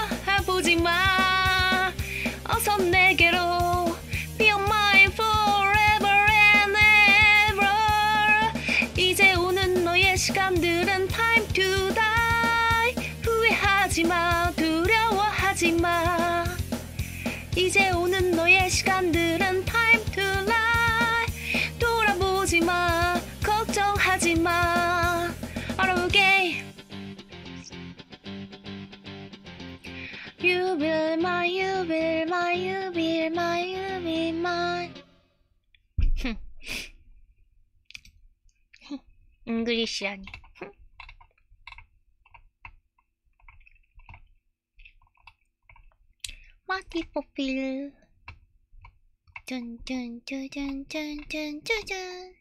돌아보지마. 어서 내게로 Be on mine forever and ever. 이제 오는 너의 시간들은 Time to die. 후회하지마, 두려워하지마. 이제 오는 너의 시간들은 Time to lie. 돌아보지마, 걱정하지마. 알아볼게. You will my, you will my, you will my, you will my. 잉글리시아니. What if I feel? 짠짠짠짠짠짠짠.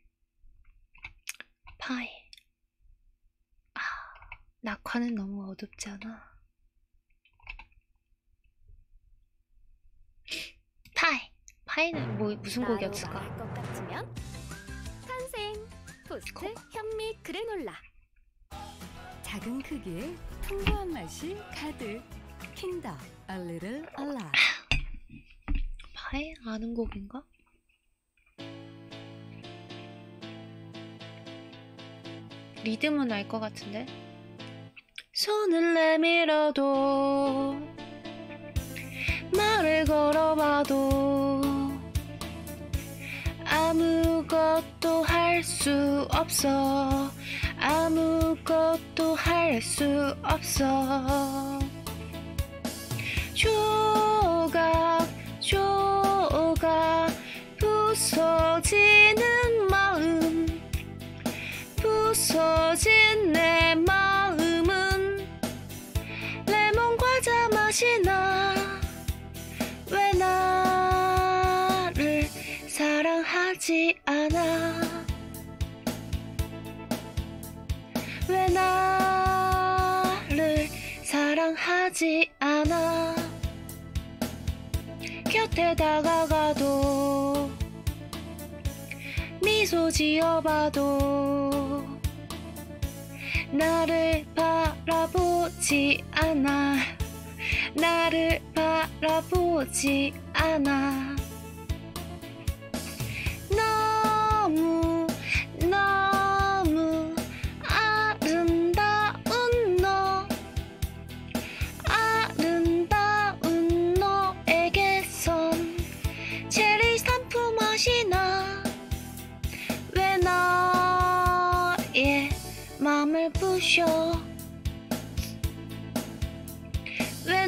파이. 아, 낙화는 너무 어둡지 않아? 파이는 뭐 무슨 곡이었을까? 말할 것 같으면 탄생 토스트 현미 그래놀라. 작은 크기에 풍부한 맛이 가득. 킨더 A Little A Lot. 파이 아는 곡인가? 리듬은 알 것 같은데. 손을 내밀어도 말을 걸어봐도 아무것도 할 수 없어. 아무것도 할 수 없어. 조각 조각 부서지는 마음. 부서진 내 마음. 맛이 나. 왜 나를 사랑하지 않아. 왜 나를 사랑하지 않아. 곁에 다가가도 미소 지어봐도 나를 바라보지 않아. 나를 바라보지 않아. 너무 너무 아름다운 너. 아름다운 너에게선 체리 산품 맛이 나. 왜 나의 맘을 부셔. 왜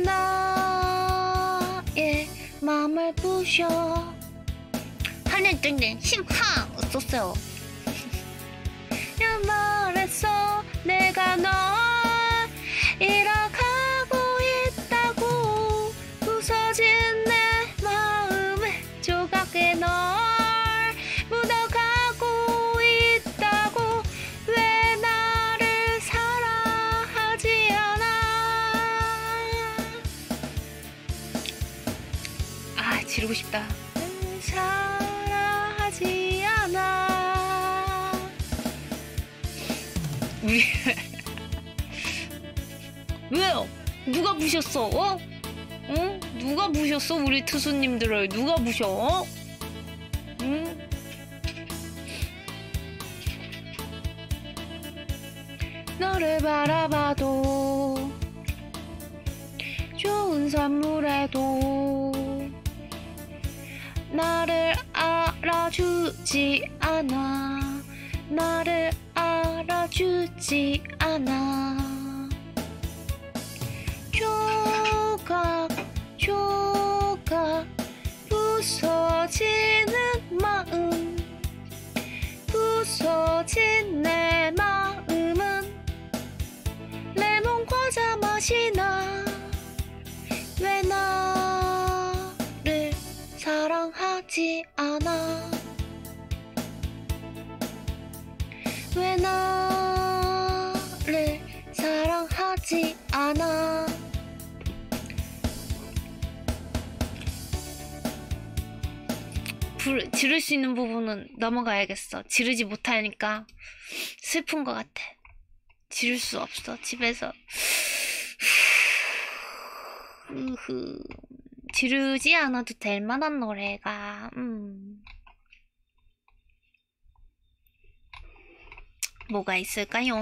나의 맘을 부셔. 하늘 땡땡 심하 어쩌세요. 야 말했어 내가 널 잃어가고 있다고. 부서진 내 마음의 조각에 널 묻어가고 있다고. 왜 나를 사랑하지 않아. 아 지르고 싶다. 사랑하지 않아. 우리 왜요? 누가 부셨어? 어? 응? 누가 부셨어? 우리 투수님들을 누가 부셔? 어? 응? 너를 바라봐도 좋은 선물에도 나를 알아주지 않아. 나를 알아주지 않아. 조각 조각 부서지는 마음. 부서진 내 마음은 레몬 과자 맛이 나. 왜 나를 사랑하지 않아. 왜 나를 사랑하지 않아. 지를 수 있는 부분은 넘어가야겠어. 지르지 못하니까 슬픈 것 같아. 지를 수 없어 집에서. 지르지 않아도 될 만한 노래가 뭐가 있을까요?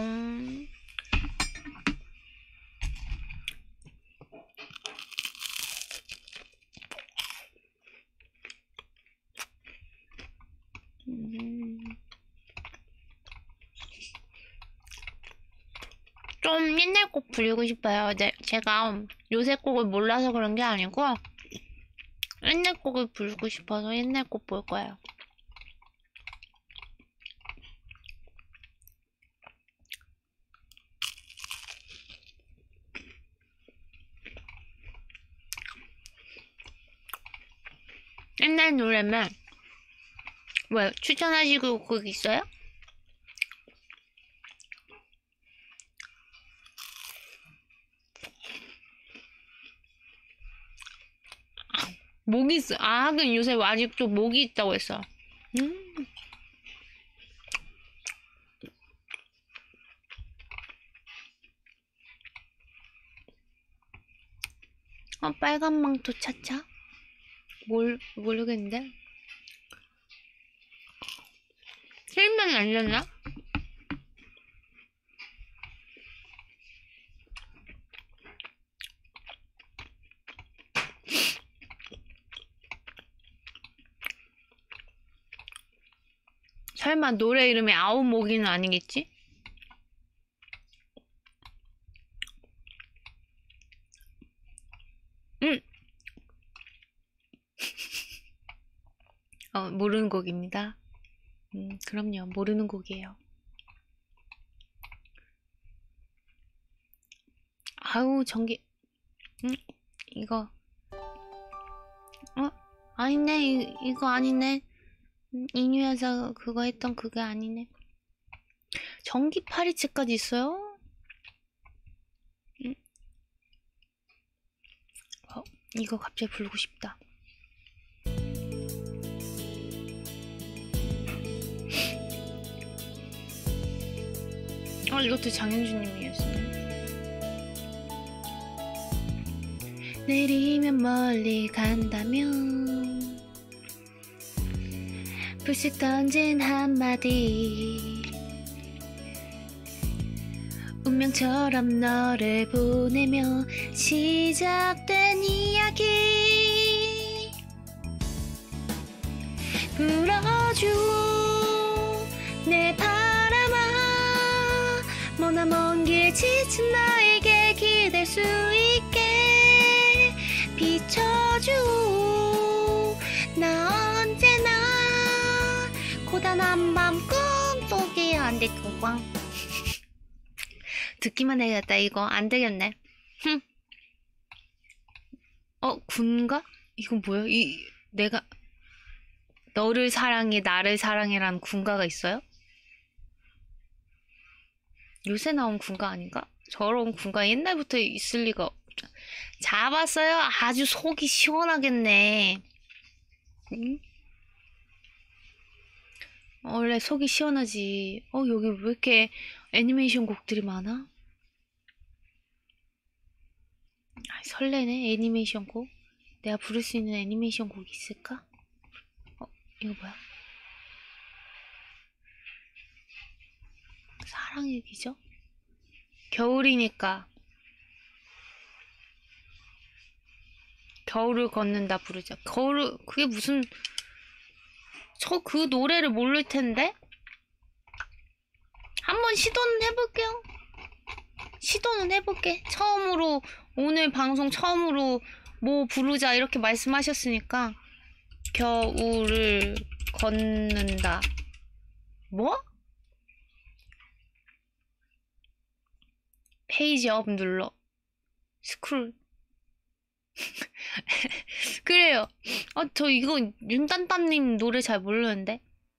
좀 옛날 곡 부르고 싶어요. 네, 제가 요새 곡을 몰라서 그런 게 아니고 옛날 곡을 부르고 싶어서 옛날 곡 볼 거예요. 옛날 노래면 왜 추천하시고 곡 있어요? 목이 있어. 아, 하긴 요새 아직도 목이 있다고 했어. 빨간 망토 차차? 모르겠는데? 실명이 안 됐나? 설마 노래 이름이 아우모기는 아니겠지? 모르는 곡입니다. 그럼요. 모르는 곡이에요. 아우, 전기. 이거 아니네. 이거 아니네. 인유야사 그거 했던 그게 아니네. 전기 파리채까지 있어요? 이거 갑자기 부르고 싶다. 이것도 장현주님이었어요. 내리면 멀리 간다면 불쑥 던진 한마디 운명처럼 너를 보내며 시작된 이야기 불어줘 내 바람아 머나먼 길 지친 나에게 기댈 수 있게 비춰줘 나 언제나 고단한 밤 꿈속에 안 되고 광 듣기만 해야겠다. 이거 안 되겠네. 군가? 이건 뭐야? 내가 너를 사랑해 나를 사랑해라는 군가가 있어요? 요새 나온 군가 아닌가? 저런 군가 옛날부터 있을 리가 없죠. 잡았어요? 아주 속이 시원하겠네. 응? 원래 속이 시원하지. 여기 왜 이렇게 애니메이션 곡들이 많아? 설레네. 애니메이션 곡. 내가 부를 수 있는 애니메이션 곡이 있을까? 이거 뭐야? 사랑 얘기죠? 겨울이니까 겨울을 걷는다 부르자. 겨울 그게 무슨 저 그 노래를 모를 텐데 한번 시도는 해볼게요. 시도는 해볼게. 처음으로 오늘 방송 처음으로 뭐 부르자 이렇게 말씀하셨으니까 겨울을 걷는다. 뭐? 페이지 업 눌러. 스크롤. 그래요. 저 이거 윤딴딴님 노래 잘 모르는데.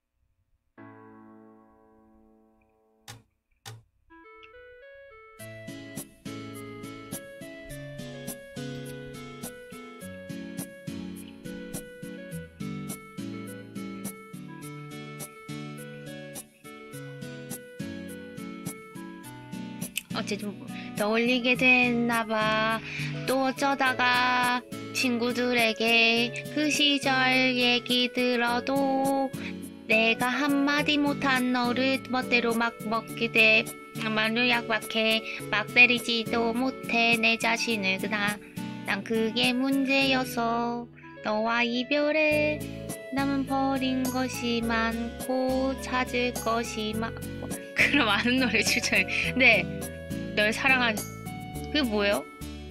어쨌든 떠올리게 됐나봐. 또 어쩌다가 친구들에게 그 시절 얘기 들어도 내가 한마디 못한 너를 멋대로 막 먹게 돼. 말로 약박해 막 때리지도 못해 내 자신을 난 그게 문제여서 너와 이별에 남은 버린 것이 많고 찾을 것이 많고 그럼 아는 노래 추천해. 네, 널 사랑한 그게 뭐예요?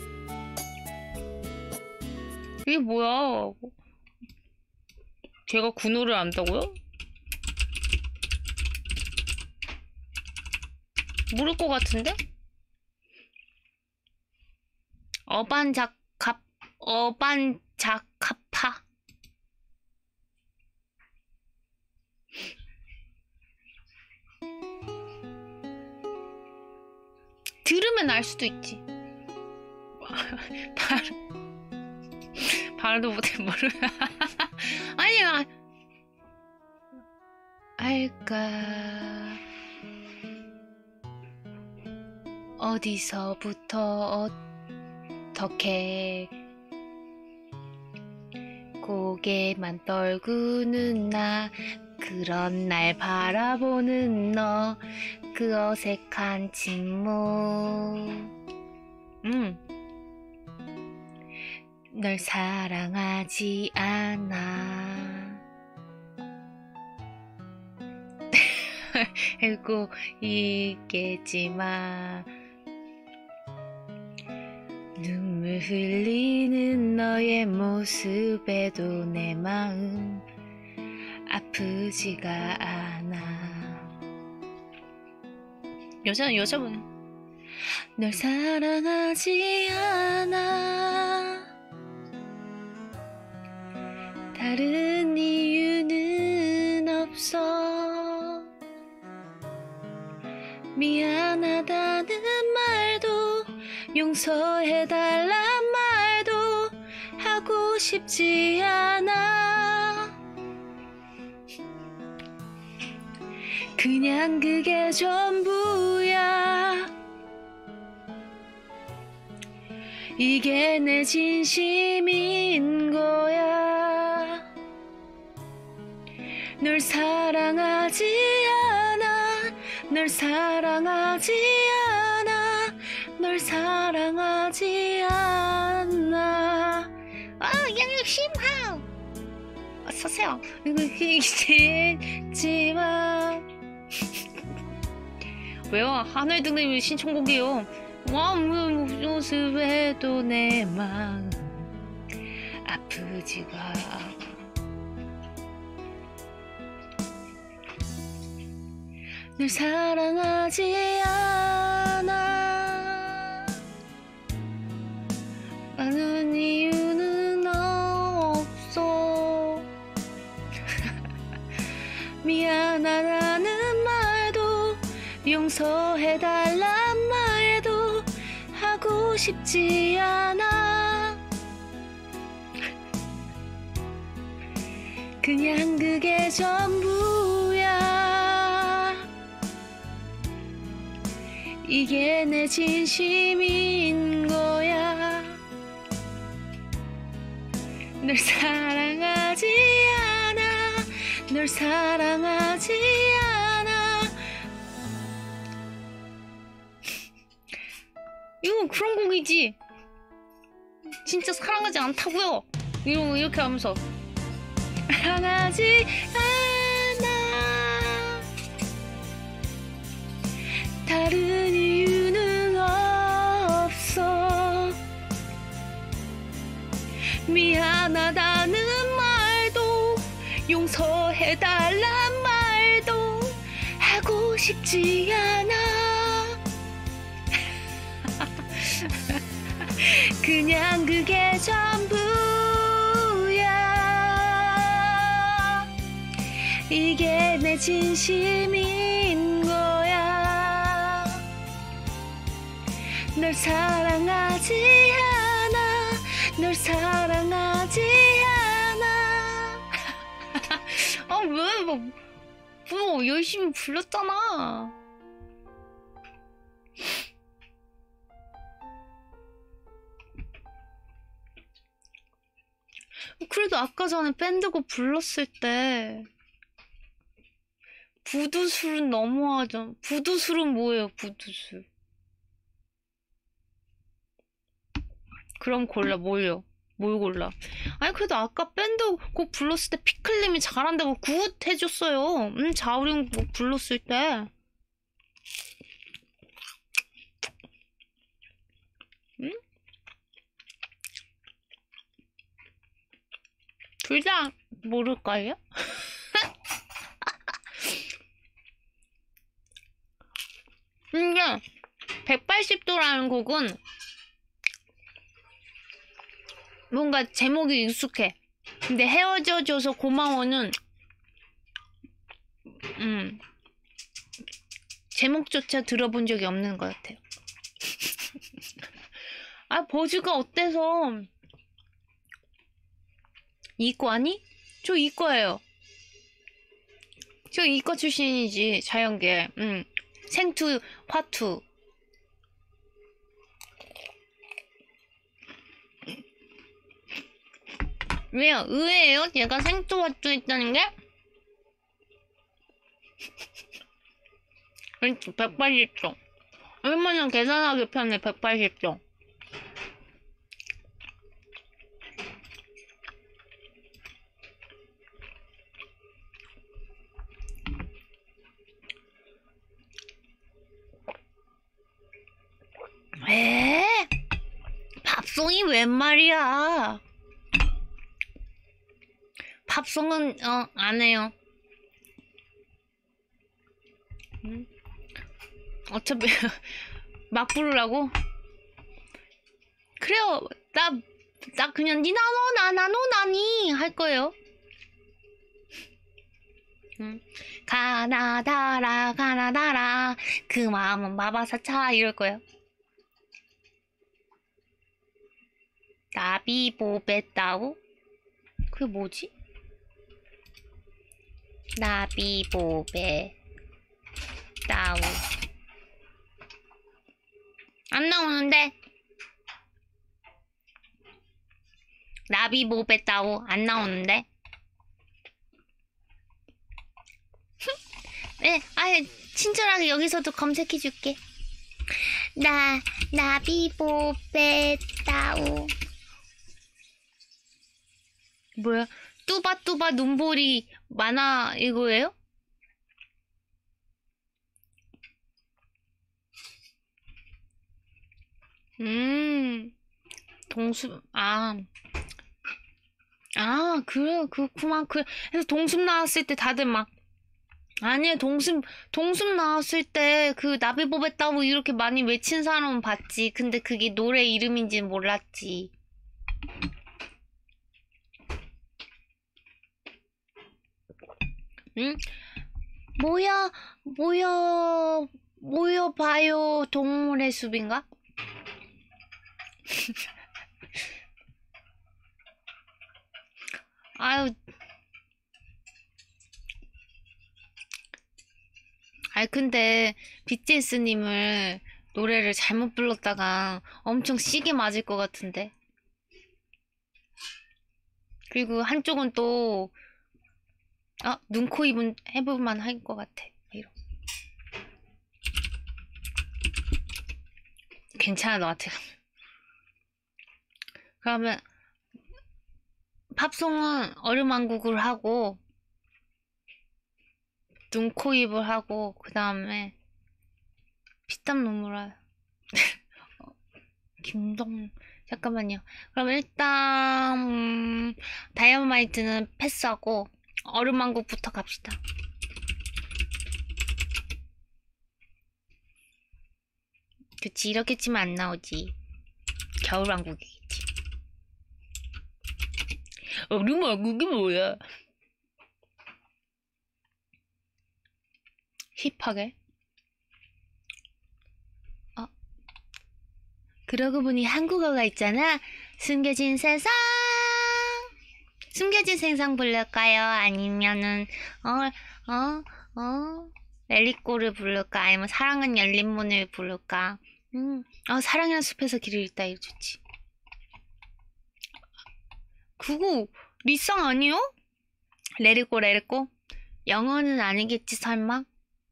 이게 뭐야? 제가 그 노래를 안다고요? 모를 것 같은데? 어반자카파 들으면 알 수도 있지. 발도 못해 모르. 아니야. 알까. 어디서부터 어떻게 고개만 떨구는 나 그런 날 바라보는 너 그 어색한 침묵 널 사랑하지 않아 알고 있겠지만 눈물 흘리는 너의 모습에도 내 마음 아프지가 않아. 여자분 널 사랑하지 않아 다른 이유는 없어. 미안하다는 말도 용서해달란 말도 하고 싶지 않아. 그냥 그게 전부야. 이게 내 진심인 거야. 널 사랑하지 않아. 널 사랑하지 않아. 널 사랑하지 않아. 양심하우 어서오세요. 이제지만 왜요? 하늘 등등 신청곡이요. 모습에도 내 마음 아프지가. 널 사랑하지 않아. 나는 이유는 없어. 미안하다는 말도 용서해달란 말도 하고 싶지 않아. 그냥 그게 전부야. 이게 내 진심인 거야. 널 사랑하지 않아. 널 사랑하지 않아. 이거 그런 곡이지. 진짜 사랑하지 않다고요. 이렇게 하면서 사랑하지 않아. 다른 이유는 없어. 미안하다는 말도 용서해달란 말도 하고 싶지 않아. 그냥 그게 전부야. 이게 내 진심인 거야. 널 사랑하지 않아. 널 사랑하지 않아. 아, 왜, 뭐 열심히 불렀잖아. 그래도 아까 전에 밴드곡 불렀을 때 부두술은 너무하죠. 부두술은 뭐예요, 부두술? 그럼 골라, 뭘요? 뭘 골라? 아니, 그래도 아까 밴드곡 불렀을 때 피클님이 잘한다고 굿 해줬어요. 자우림 곡 불렀을 때. 응? 둘 다 모를걸요? 근데 180도라는 곡은 뭔가 제목이 익숙해. 근데 헤어져줘서 고마워는 제목조차 들어본 적이 없는 것 같아요. 아, 버즈가 어때서? 이과 아니? 저 이과예요. 저 이과 출신이지. 자연계. 생투, 화투. 왜요? 의외예요? 얘가 생투, 화투 했다는 게? 180점. 얼마나 계산하기 편해, 180점. 에? 팝송이 웬 말이야? 팝송은 안 해요. 어차피 막 부르라고? 그래요. 나 그냥 니나노 나나노 나니 할 거예요. 가나다라 가나다라 그 마음은 마바사차 이럴 거예요. 나비보베따우? 그게 뭐지? 나비보베 따우 안 나오는데? 나비보베 따우 안 나오는데? 네, 아예 친절하게 여기서도 검색해줄게. 나비보베 따우. 뭐야? 뚜바뚜바 눈보리 만화 이거예요? 동숲, 그래, 그렇구만. 그래서 동숲 나왔을 때 다들 막, 아니야, 동숲 나왔을 때 그 나비보베 따우 이렇게 많이 외친 사람은 봤지. 근데 그게 노래 이름인지는 몰랐지. 응? 모여봐요 동물의 숲인가? 아유, 근데 BTS님을 노래를 잘못 불렀다가 엄청 시게 맞을 것 같은데. 그리고 한쪽은 또 눈, 코, 입은 해볼만 할 것 같아. 이런. 괜찮을 것 같아. 그러면 팝송은 얼음왕국을 하고 눈, 코, 입을 하고 그 다음에 피땀 눈물 잠깐만요. 그럼 일단 다이아마이트는 패스하고 얼음왕국부터 갑시다. 그치, 이렇게 치면 안 나오지. 겨울왕국이겠지. 얼음왕국이 뭐야? 힙하게. 그러고 보니 한국어가 있잖아. 숨겨진 세상. 숨겨진 세상 부를까요? 아니면은 렐리꼬를 부를까? 아니면 사랑은 열린 문을 부를까? 사랑이란 숲에서 길을 잃다 이거 좋지. 그거 리쌍 아니요? 렐리꼬 영어는 아니겠지 설마?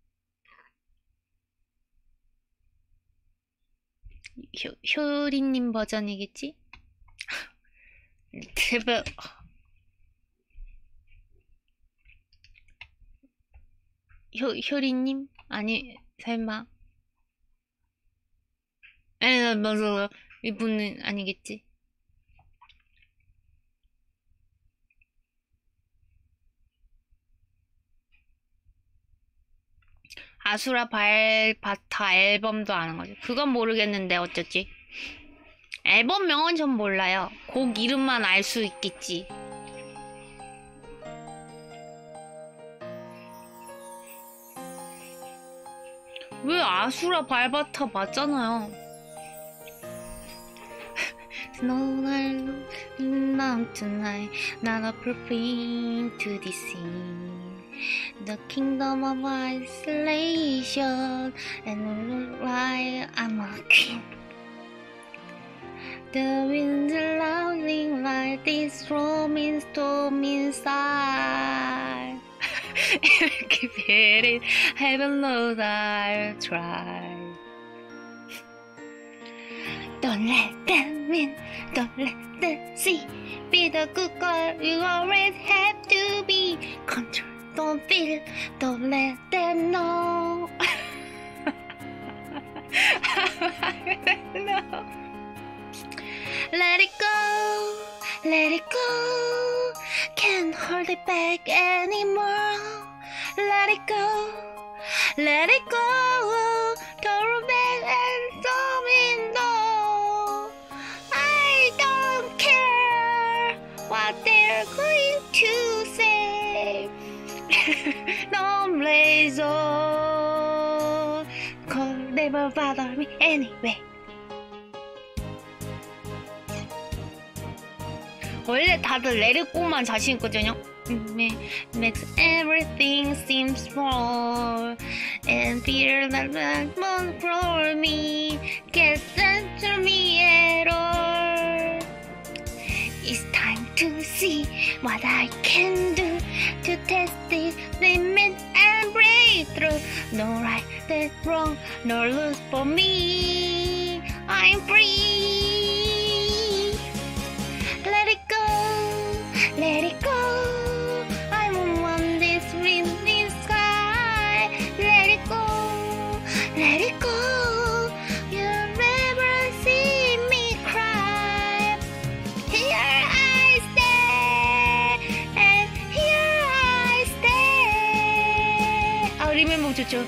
효리님 버전이겠지? 대박. 효리님? 아니, 설마. 맞아. 이분은 아니겠지. 아수라 발바타 앨범도 아는 거지. 그건 모르겠는데 어쩌지? 앨범명은 전 몰라요. 곡 이름만 알 수 있겠지. 왜 아수라 발바타 맞잖아요. Snow night tonight, not appropriate to this scene. The kingdom of isolation, and look like I'm a king. The winds are louding like this roaming storm inside. Keep it, heaven knows I'll try. Don't let them in, don't let them see. Be the good girl you always have to be. Control, don't feel, don't let them know. Let it go, let it go. Can't hold it back anymore. Let it go, let it go. Don't look back and tell me no. I don't care what they're going to say. Don't blaze on. Could never bother me anyway. 원래 다들 내리꼬만 자신 있거든요. Makes everything seem small and fear that won't control me can't center me at all. It's time to see what I can do to test this limit and break through. No right, that's wrong, no lose for me. I'm free. Let it go, let it go. I'm on this windy sky. Let it go, let it go. You'll never see me cry. Here I stay, and here I stay. 아, 리멤버 좋죠.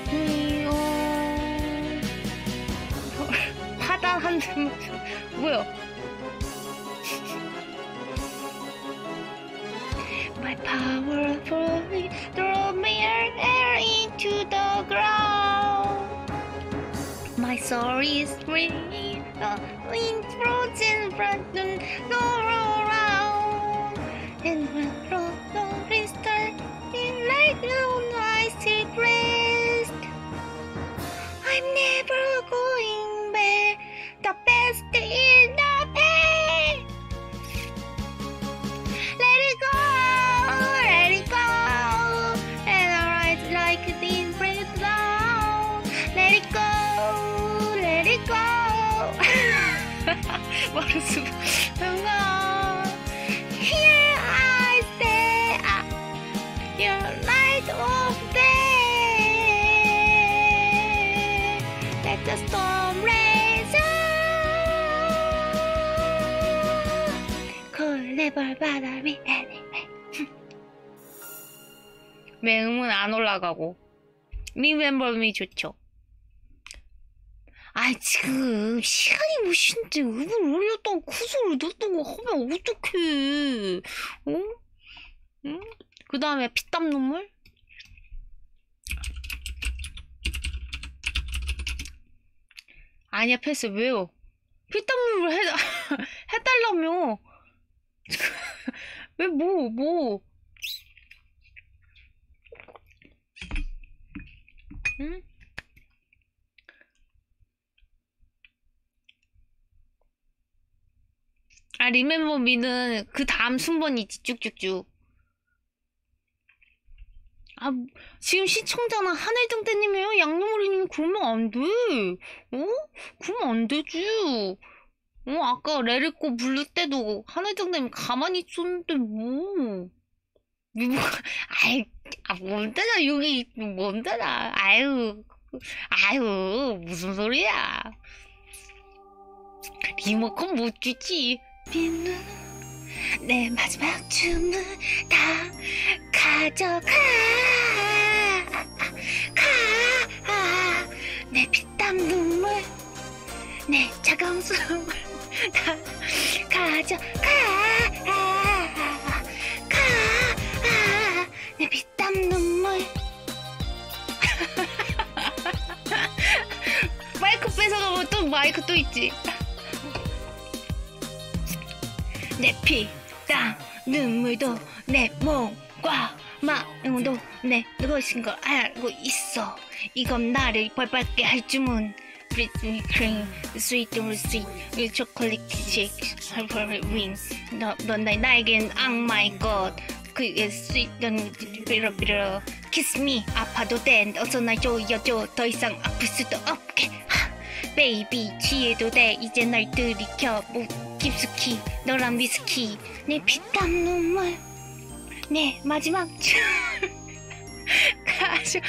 하단 한 점. 뭐야? My power fully throw me air into the ground. My soul is free, in frozen front all around. And when the crystal in light alone I still rest. I'm never going back. The best in the past. Let it go, let it go. And I ride like a thin breath down. Let it go, let it go. 머릿속 뭔가 Here I stay, your light of day. Let the storm raise on. Could never bother me anyway. 왜 음은 안 올라가고? Remember me 좋죠. 아, 지금 시간이 몇 시인데 음을 올렸다고 구슬을 넣었다고 하면 어떡해? 어? 응? 그 다음에 피땀 눈물? 아니야, 패스. 왜요? 피땀 눈물 해달라며. 왜 뭐? 응? 아, 리멤버 미는 그 다음 순번이지, 쭉쭉쭉. 아, 지금 시청자는 하늘등대님이에요? 양념우리님 그러면 안 돼. 어? 그러면 안 되지. 아까 레리코 부를 때도 하늘등대님 가만히 있었는데, 뭐. 아이, 뭔데나, 여기, 뭔데나. 아유, 무슨 소리야. 리모컨 못 주지. 비누 내 마지막 춤을 다 가져가. 내 피땀 눈물 내 차가운 숨을 다 가져가. 내 피땀 눈물. 마이크 뺏어가면 또 마이크 또 있지. 내 피, 땀, 눈물도 내 몸과 마음도 내 것인 걸 알고 있어. 이건 나를 벌받게 할 주문. Britney cream, sweet and sweet, chocolate shake, win. 넌 나에겐 악마의 것. 그게 sweet and 비러비러. Kiss me, 아파도 돼. 어서 날 조여줘. 더 이상 아플 수도 없게. 베이비 취해도 돼. 이제 날 들이켜. 깊숙이 너란 위스키. 내 피땀 눈물 내 마지막 춤 가져가.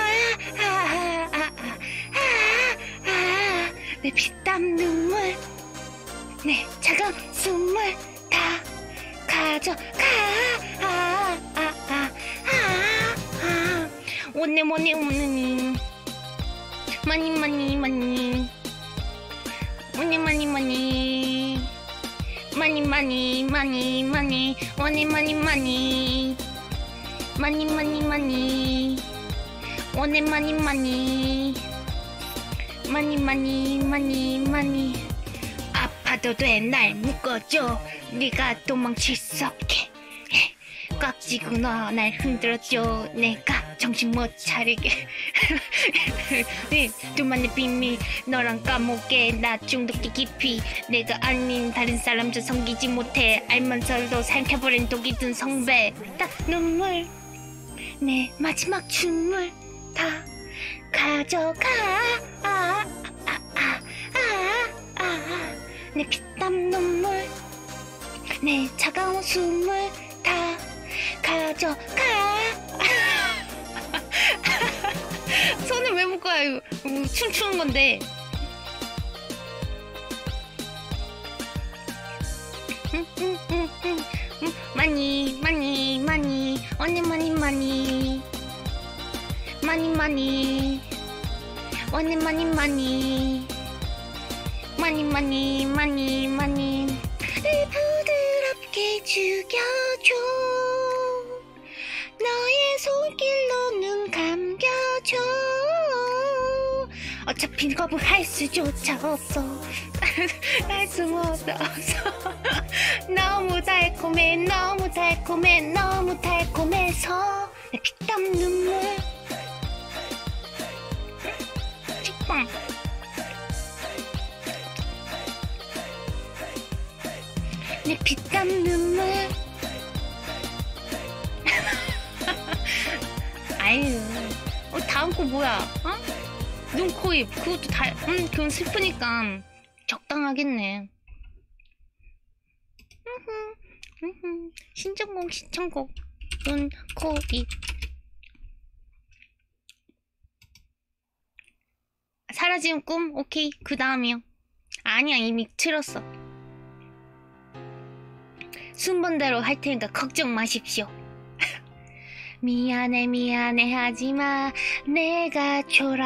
내 피땀 눈물 내 차가운 숨을 다 가져가. 오네 뭐네 오느니 많이 오니 많이 많이 많이 원해 많이 많이 많이 많이 많이 많이 아파도 돼 날 묶어줘 네가 도망칠 수 없게 꽉 쥐고 너 날 흔들어줘 내가 정신 못 차리게 둘만의 비밀 너랑 까먹게 나 중독돼 깊이 내가 아닌 다른 사람 좀 섬기지 못해 알면서도 삼켜버린 독이 든 성배 딱 눈물 내 마지막 춤을 다 가져가 내 피땀 눈물 내 차가운 숨을 다 가져가 손을 왜 묶어요? 춤추는 건데. 많이 많이 많이 언니 많이 많이 많이 많이 언니 많이 많이 많이 많이 많이 많이 날 부드럽게 죽여줘 너의 손길로 눈 감겨줘 어차피 거부할 수조차 없어 할 수도 없어 너무 달콤해 너무 달콤해 너무 달콤해서 내 피땀 눈물 찌빵 내 피땀 눈물 아유 다음 거 뭐야 어? 눈, 코, 입 그것도 다 그건 슬프니까 적당하겠네. 신청곡 신청곡 눈, 코, 입 사라진 꿈 오케이 그 다음이요. 아니야 이미 틀었어. 순번대로 할 테니까 걱정 마십시오. 미안해 미안해 하지마 내가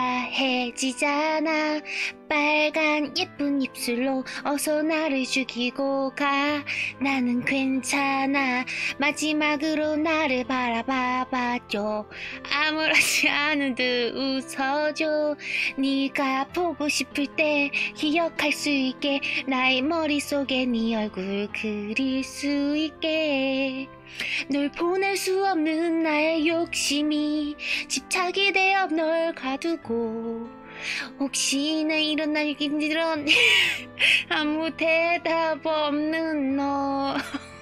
초라해지잖아 빨간 예쁜 입술로 어서 나를 죽이고 가 나는 괜찮아 마지막으로 나를 바라봐줘 아무렇지 않은 듯 웃어줘 네가 보고 싶을 때 기억할 수 있게 나의 머릿속에 네 얼굴 그릴 수 있게 널 보낼 수 없는 나의 욕심이 집착이 되어 널 가두고 혹시나 이런 날 힘들었니 아무 대답 없는 너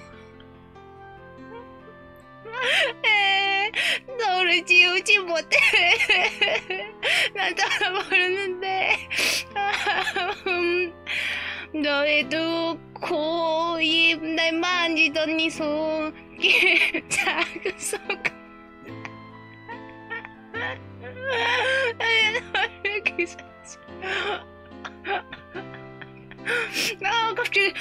너를 지우지 못해 난 떠나버렸는데 너의 두 코, 입, 날 만지던 네 손길 작은 손가락 너를 기사지 갑자기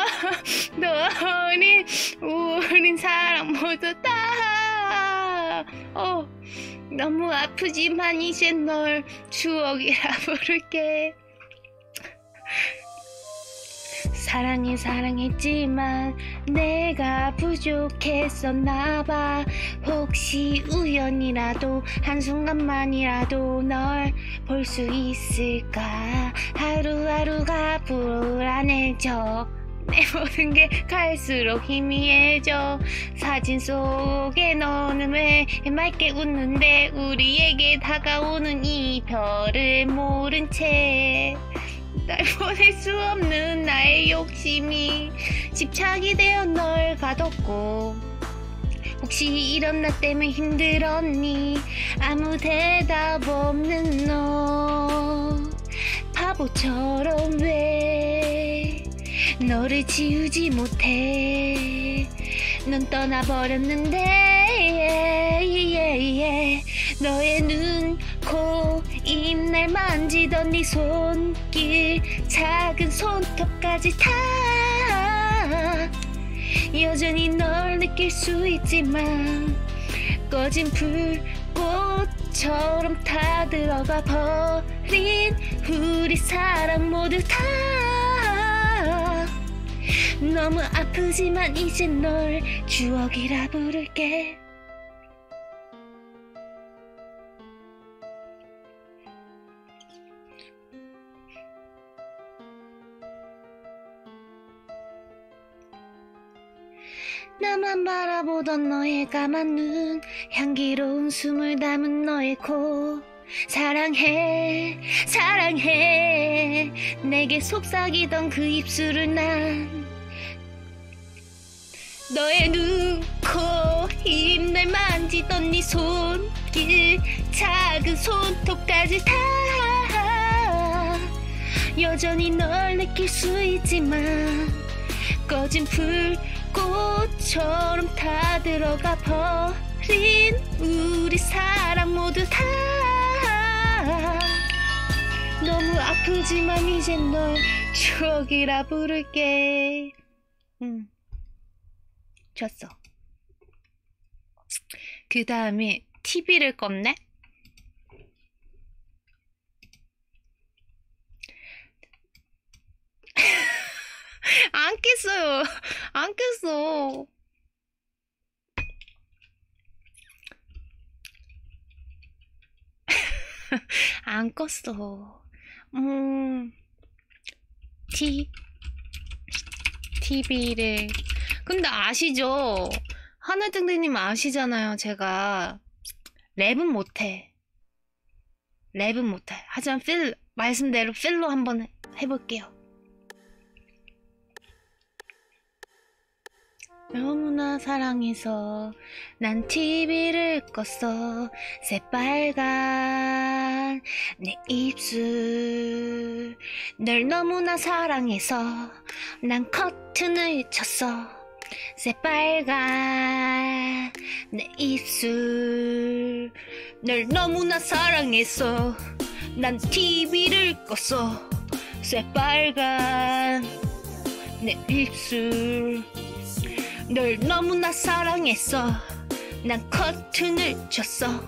우린 사랑 모두 다 너무 아프지만 이제 널 추억이라 부를게 사랑해 사랑했지만 내가 부족했었나봐 혹시 우연이라도 한순간만이라도 널 볼 수 있을까 하루하루가 불안해져 내 모든 게 갈수록 희미해져 사진 속에 너는 왜 맑게 웃는데 우리에게 다가오는 이별을 모른 채 날 보낼 수 없는 나의 욕심이 집착이 되어 널 가뒀고 혹시 이런 나 때문에 힘들었니 아무 대답 없는 너 바보처럼 왜 너를 지우지 못해 넌 떠나버렸는데 너의 눈, 코, 입 날 만지던 네 손길 작은 손톱까지 다 여전히 널 느낄 수 있지만 꺼진 불꽃처럼 다 들어가 버린 우리 사랑 모두 다 너무 아프지만 이제 널 추억이라 부를게 나만 바라보던 너의 까만 눈, 향기로운 숨을 담은 너의 코. 사랑해 사랑해 내게 속삭이던 그 입술을 난 너의 눈, 코, 입 날 만지던 네 손길, 작은 손톱까지 다 여전히 널 느낄 수 있지만 꺼진 불꽃처럼 다 들어가 버린 우리 사랑 모두 다 너무 아프지만 이젠 널 추억이라 부를게. 줬어. 그 다음에 TV를 껐네? 안 깼어요. 안 깼어. 안 껐어. TV를. 근데 아시죠? 하늘등대님 아시잖아요. 제가 랩은 못해. 하지만 말씀대로 필로 한번 해볼게요. 너무나 사랑해서 난 TV를 껐어. 새빨간 내 입술. 널 너무나 사랑해서 난 커튼을 쳤어. 새빨간 내 입술. 널 너무나 사랑해서 난 TV를 껐어. 새빨간 내 입술. 널 너무나 사랑했어. 난 커튼을 쳤어.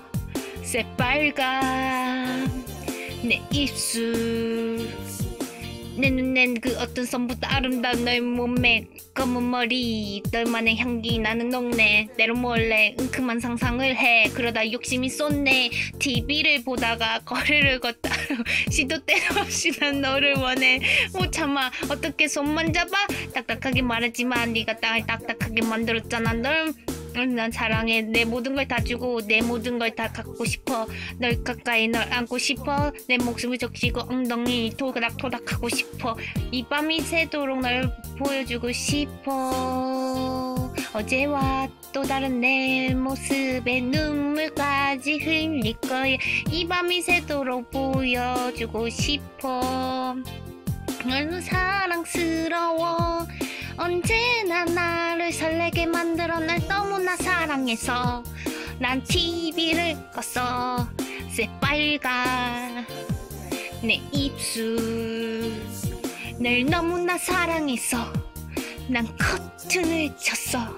새빨간 내 입술. 내 눈엔 그 어떤 선보다 아름다운 너의 몸매, 검은 머리, 너만의 향기 나는 녹네. 때로 몰래 은큼한 상상을 해. 그러다 욕심이 쏟네. TV를 보다가 거리를 걷다 시도 때도 없이 난 너를 원해. 못 참아 어떻게 손만 잡아. 딱딱하게 말했지만 네가 땅을 딱딱하게 만들었잖아. 난 사랑해. 내 모든 걸 다 주고 내 모든 걸 다 갖고 싶어. 널 가까이 널 안고 싶어. 내 목숨을 적시고 엉덩이 토닥토닥하고 싶어. 이 밤이 새도록 널 보여주고 싶어. 어제와 또 다른 내 모습에 눈물까지 흘릴 거야. 이 밤이 새도록 보여주고 싶어. 널 사랑스러워. 언제나 나를 설레게 만들어. 날 너무나 사랑해서 난 TV를 껐어. 새빨간 내 입술. 널 너무나 사랑해서 난 커튼을 쳤어.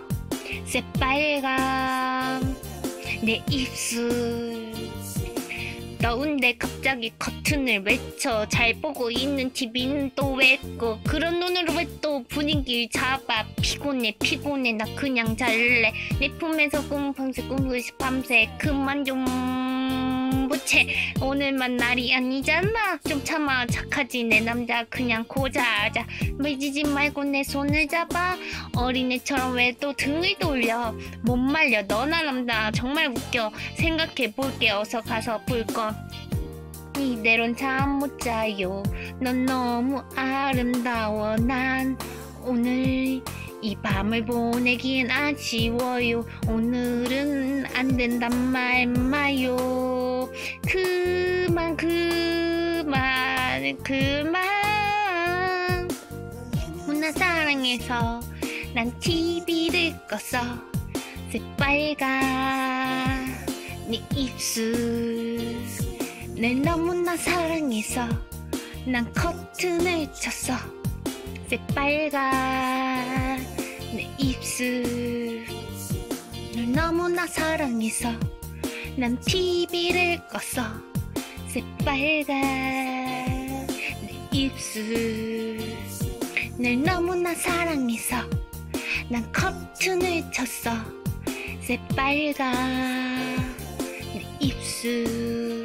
새빨간 내 입술. 더운데 갑자기 커튼을 외쳐. 잘 보고 있는 TV는 또 왜 꺼. 그런 눈으로 왜 또 분위기를 잡아. 피곤해 나 그냥 잘래. 내 품에서 꿈꾸시 밤새. 그만 좀 부채. 오늘만 날이 아니잖아. 좀 참아. 착하지 내 남자. 그냥 고자하자. 매지지 말고 내 손을 잡아. 어린애처럼 왜 또 등을 돌려. 못 말려 너나 남자. 정말 웃겨. 생각해볼게. 어서 가서 불 꺼. 이대론 잠 못 자요. 넌 너무 아름다워. 난 오늘 이 밤을 보내긴 아쉬워요. 오늘은 안 된단 말 마요. 그만 너무나 사랑해서 난 TV를 껐어. 새빨간 네 입술. 날 너무나 사랑해서 난 커튼을 쳤어. 새빨간 내 입술. 널 너무나 사랑해서 난 TV를 껐어. 새빨간 내 입술. 널 너무나 사랑해서 난 커튼을 쳤어. 새빨간 내 입술.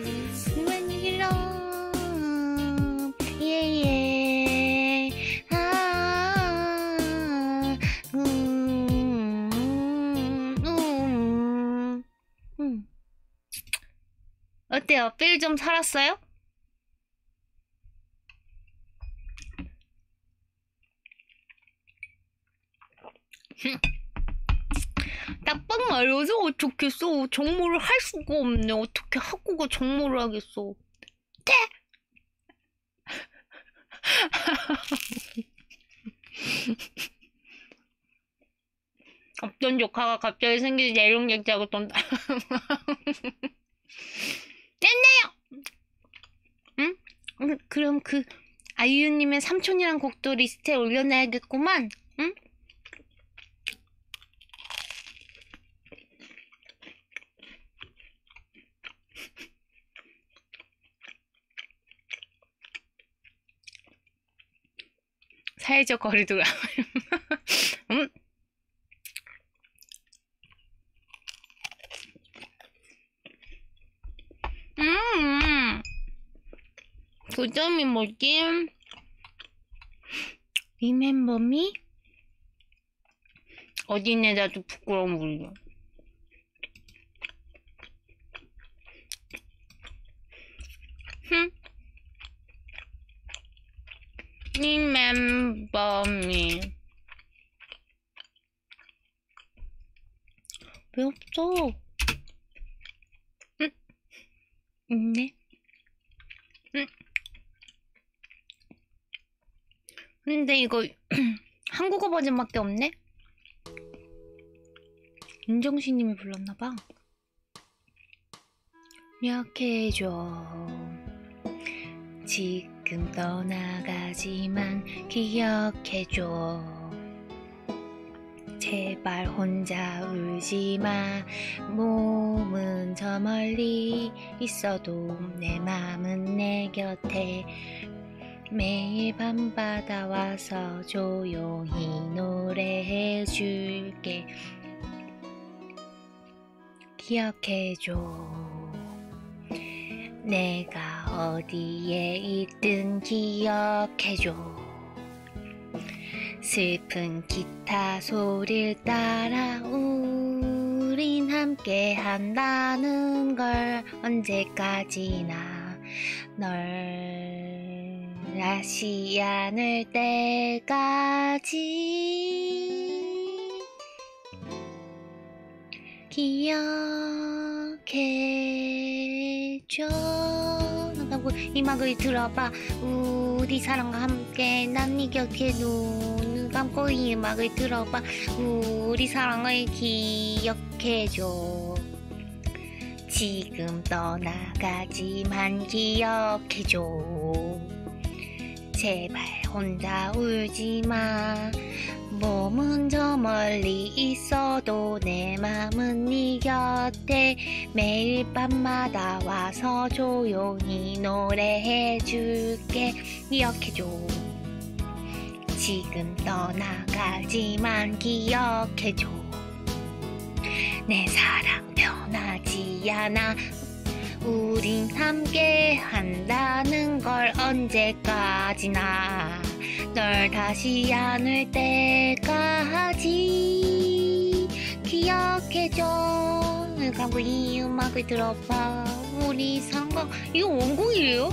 예예. 어때요? 필 좀 살았어요? 딱방 말려서 어떻겠어? 정모를 할 수가 없네. 어떻게 학고가 정모를 하겠어? 네! 없던 조카가 갑자기 생기지 내룡객자고 떤다. 됐네요! 응? 그럼 그 아이유님의 삼촌이란 곡도 리스트에 올려놔야겠구만. 응? 사회적 거리두기. 응? 그 점이 뭐지? Remember me? 어린애라도 부끄러운 물려. Remember me. 왜 없어? 응? 있네. 응? 근데 이거 한국어 버전밖에 없네? 윤정신님이 불렀나봐. 약해져. 지금 떠나가지만 기억해줘. 제발 혼자 울지마. 몸은 저 멀리 있어도 내 맘은 내 곁에. 매일 밤바다 와서 조용히 노래해줄게. 기억해줘. 내가 어디에 있든 기억해줘. 슬픈 기타 소리를 따라 우린 함께 한다는 걸. 언제까지나 널 다시 않을 때까지 기억해줘. 하고 이 음악을 들어봐. 우리 사랑과 함께 난 네 곁에 눈을 감고 이 음악을 들어봐. 우리 사랑을 기억해줘. 지금 떠나가지만 기억해줘. 제발 혼자 울지마. 몸은 저 멀리 있어도 내 맘은 네 곁에. 매일 밤마다 와서 조용히 노래해줄게. 기억해줘. 지금 떠나가지만 기억해줘. 내 사랑 변하지 않아. 우린 함께 한다는 걸. 언제까지나 널 다시 안을 때까지 기억해줘. 가고 이 음악을 들어봐. 우리 상관 이거 원곡이에요?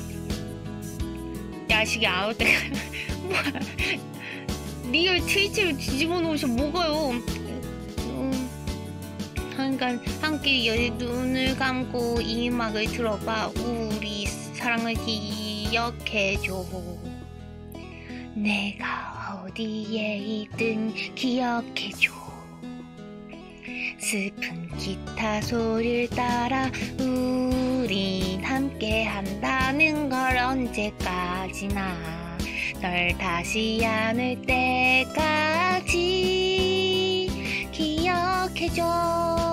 야식이 아웃 때가 뭐야? 리얼 트위치를 뒤집어 놓으셔. 뭐가요? 그러니까 함께 눈을 감고 이 음악을 들어봐. 우리 사랑을 기억해줘. 내가 어디에 있든 기억해줘. 슬픈 기타 소리를 따라 우린 함께 한다는 걸. 언제까지나 널 다시 안을 때까지 기억해줘.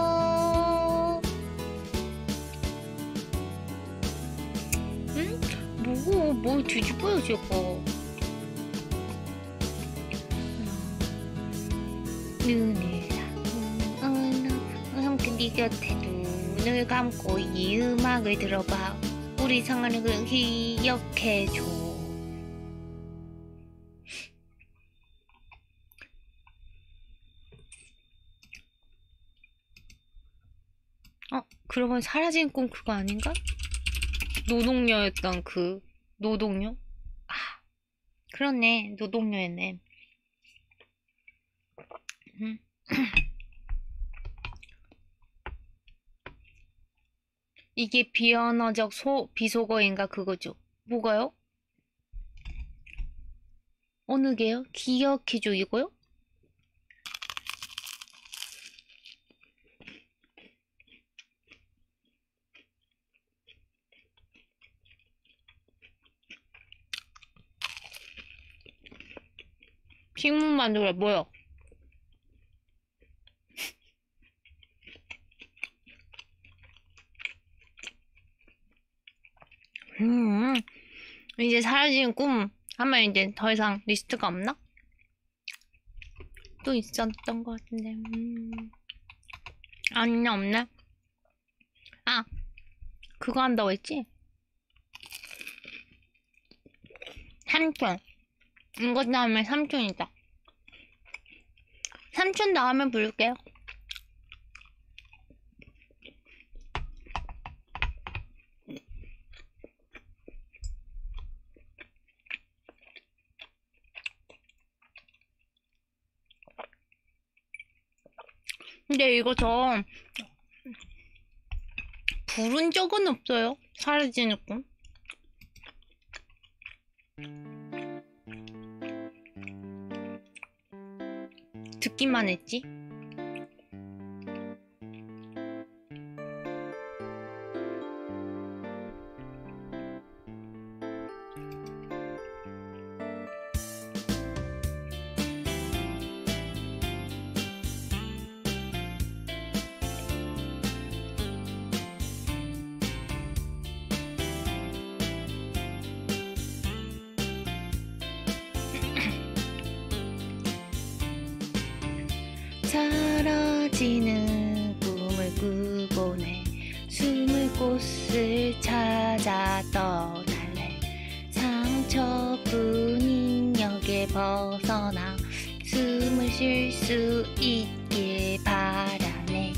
응? 뭘 뒤집어요 저거. 눈을 함께 네 곁에 눈을 감고 이 음악을 들어봐. 우리 상황을 기억해줘. 그러면 사라진 꿈 그거 아닌가? 노동요였던 그 노동요? 아, 그렇네. 노동요였네. 이게 비언어적 비속어인가 그거죠. 뭐가요? 어느 게요? 기억해줘 이거요? 식문 만두가 뭐요? 이제 사라진 꿈 하면 이제 더 이상 리스트가 없나? 또 있었던 것 같은데. 아니, 없네. 아, 그거 한다고 했지? 삼촌. 이거 다음에 삼촌이다. 삼촌 다음에 부를게요. 근데 이거 저 부른 적은 없어요. 사라지는 꿈. 듣기만 했지. 사라지는 꿈을 꾸고네 숨을 곳을 찾아 떠날래 상처뿐인 역에 벗어나 숨을 쉴 수 있길 바라네.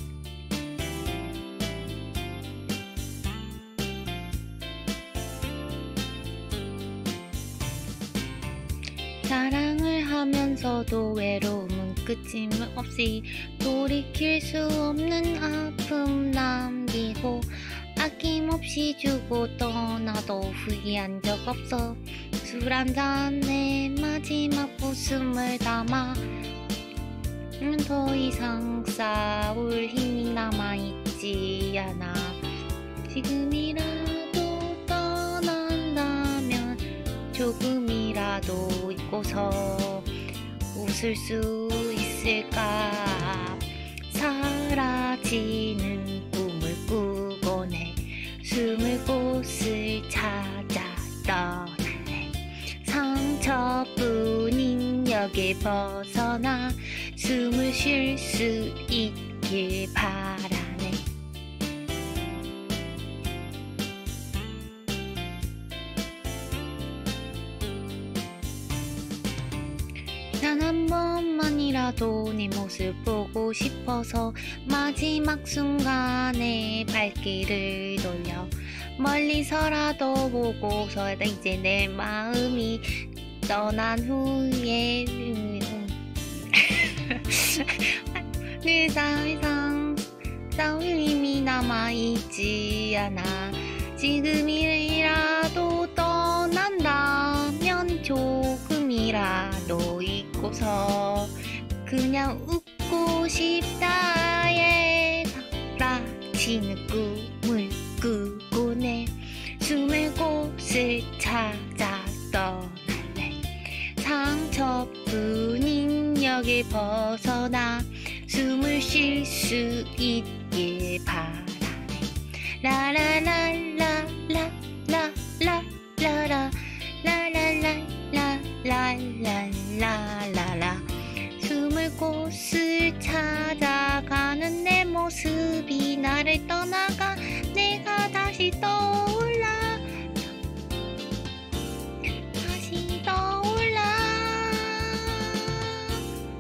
사랑을 하면서도 외로움은 끝임없이 돌이킬 수 없는 아픔 남기고 아낌없이 주고 떠나도 후회한 적 없어. 술 한잔에 마지막 웃음을 담아 더 이상 싸울 힘이 남아있지 않아. 지금이라도 떠난다면 조금이라도 잊고서 웃을 수 있을까. 사라지는 꿈을 꾸고네 숨을 곳을 찾아 떠날래 상처뿐인 역에 벗어나 숨을 쉴 수 있길 바라네. 단 한 번만이라도 네 모습 보고 싶어서 마지막 순간에 발길을 돌려 멀리서라도 보고서 이제 내 마음이 떠난 후에 늘 이상 싸울 힘이 남아있지 않아. 지금이라도 떠난다면 조금이라도 잊고서 그냥 웃고 싶다에 사라지는 꿈을 꾸고네 숨을 곳을 찾아 떠날래 상처뿐인 역에 벗어나 숨을 쉴 수 있길 바라네. 라라라라라라라라 라라라라라라라 숨을 곳을 찾아가는 내 모습이 나를 떠나가 내가 다시 떠올라 다시 떠올라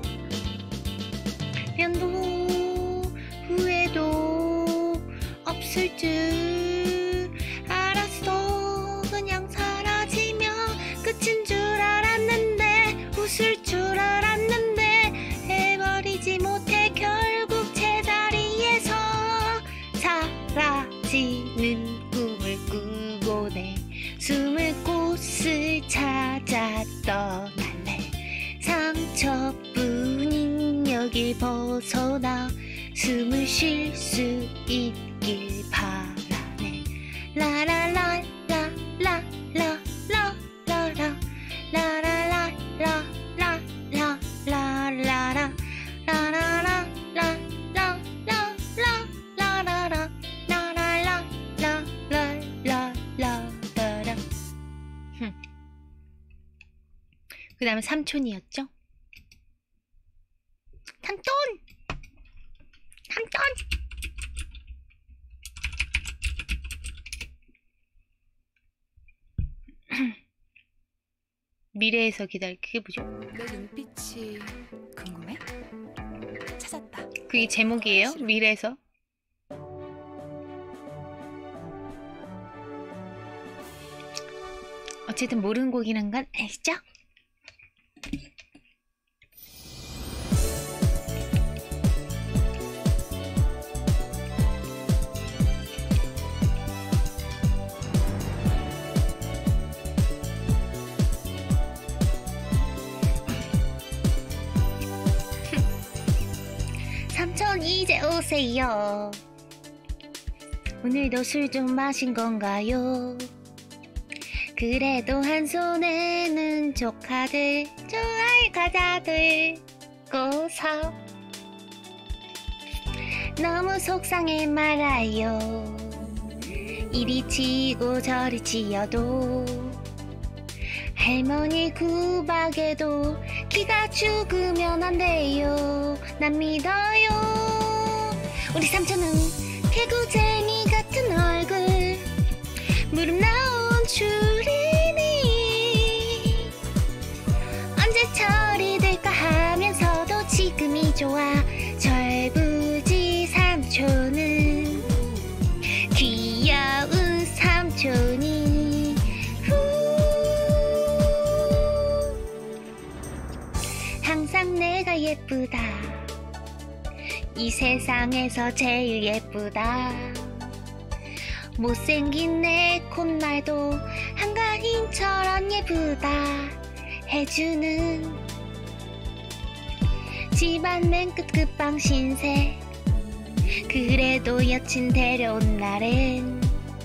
변도 후회도 없어 을 벗어나 숨을 쉴 수 있길 바라네. 라라라 라라라라라라 라라라라라라라라 라라라라라라라라라라라라라라. 그 다음에 삼촌이었죠? 삼촌! 삼촌! 미래에서 기다릴 그게 뭐죠? 내 눈빛이 궁금해? 찾았다. 그게 제목이에요? 미래에서? 어쨌든 모르는 곡이란 건 아시죠? 삼촌 이제 오세요. 오늘도 술 좀 마신 건가요? 그래도 한 손에는 조카들 좋아할 과자들 고서 너무 속상해 말아요. 이리 치고 저리 치여도 할머니 구박에도 기가 죽으면 안 돼요. 난 믿어요. 우리 삼촌은 개구쟁이 같은 얼굴 무릎 나온 추리니 언제 처리될까 하면서도 지금이 좋아. 절부지 삼촌은 귀여운 삼촌이 항상 내가 예쁘다. 이 세상에서 제일 예쁘다. 못생긴 내 콧날도 한가인처럼 예쁘다 해주는 집안 맨 끝 끝방 신세. 그래도 여친 데려온 날엔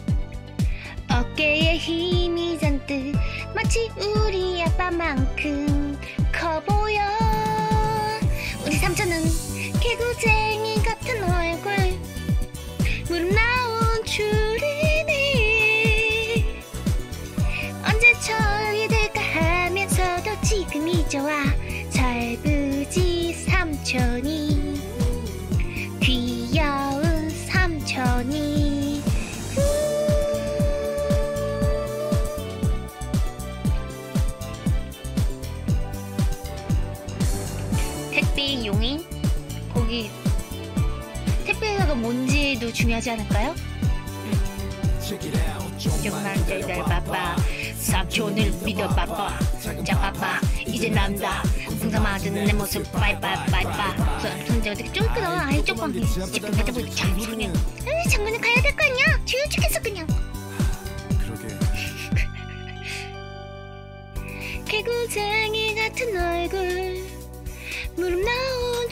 어깨에 힘이 잔뜩 마치 우리 아빠만큼 커 보여. 우리 삼촌은 개구쟁이 같은 얼굴 무릎 나온 추리니 언제 처리될까 하면서도 지금이 좋아. 절부지 삼촌이 귀여운 삼촌이 택배 용인? 거기 택배가 뭔지도 중요하지 않을까요? 정말 날 바빠 삼촌을 믿어봐봐. 짜봐봐 이제 난다. 항상 맞은 내 모습 빠이빠이빠이빠. 근데 어떻게 쫄끄러 아이 조금 지금 가다 보니 장군은 장군은 가야 될 거 아니야. 주요 죽겠어 그냥. 개구쟁이 같은 얼굴 무릎 나온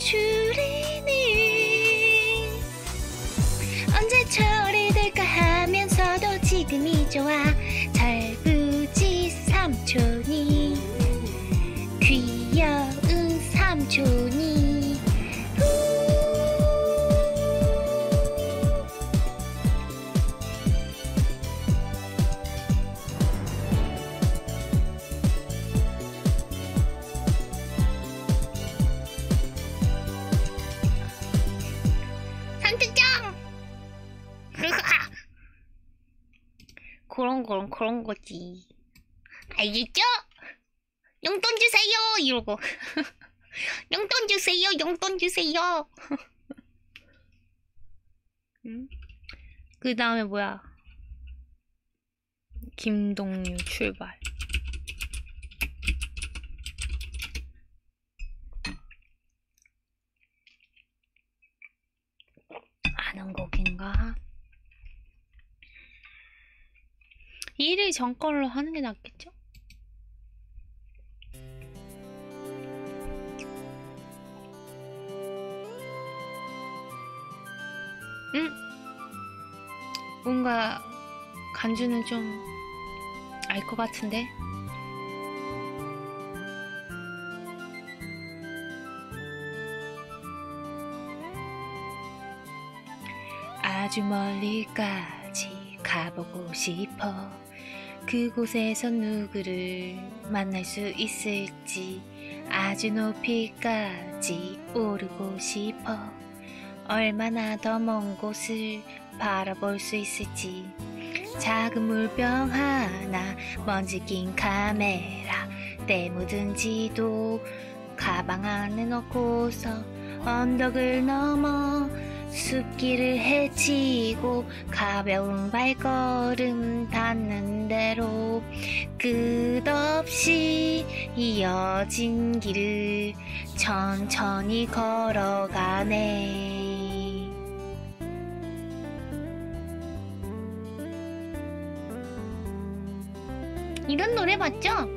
추리니 언제 처리될까 하면서도 지금이 좋아. 절부지 삼촌이 귀여운 삼촌이 삼촌장 그런 거지. 알겠죠? 용돈 주세요 이러고 용돈 주세요 용돈 주세요. 응? 그 다음에 뭐야? 김동률 출발. 아는 곡인가? 1일 전 걸로 하는 게 낫겠죠? 뭔가 간주는 좀 알 것 같은데. 아주 멀리까지 가보고 싶어. 그곳에서 누구를 만날 수 있을지. 아주 높이까지 오르고 싶어. 얼마나 더 먼 곳을 바라볼 수 있을지. 작은 물병 하나, 먼지 낀 카메라, 때 묻은 지도 가방 안에 넣고서 언덕을 넘어 숲길을 헤치고 가벼운 발걸음 닿는 대로 끝없이 이어진 길을 천천히 걸어가네. 이런 노래 맞죠?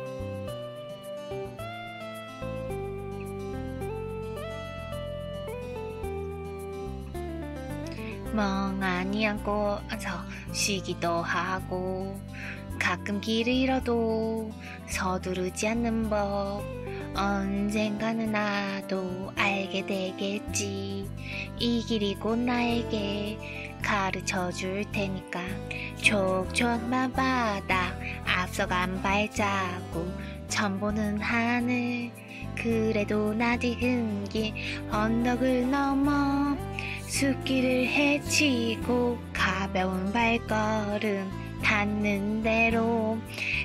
멍하니 앉고서 쉬기도 하고 가끔 길을 잃어도 서두르지 않는 법. 언젠가는 나도 알게 되겠지. 이 길이 곧 나에게 가르쳐 줄 테니까. 촉촉한 바닥, 앞서간 발자국, 처음 보는 하늘. 그래도 낯익은 길, 언덕을 넘어 숲길을 헤치고 가벼운 발걸음 닿는 대로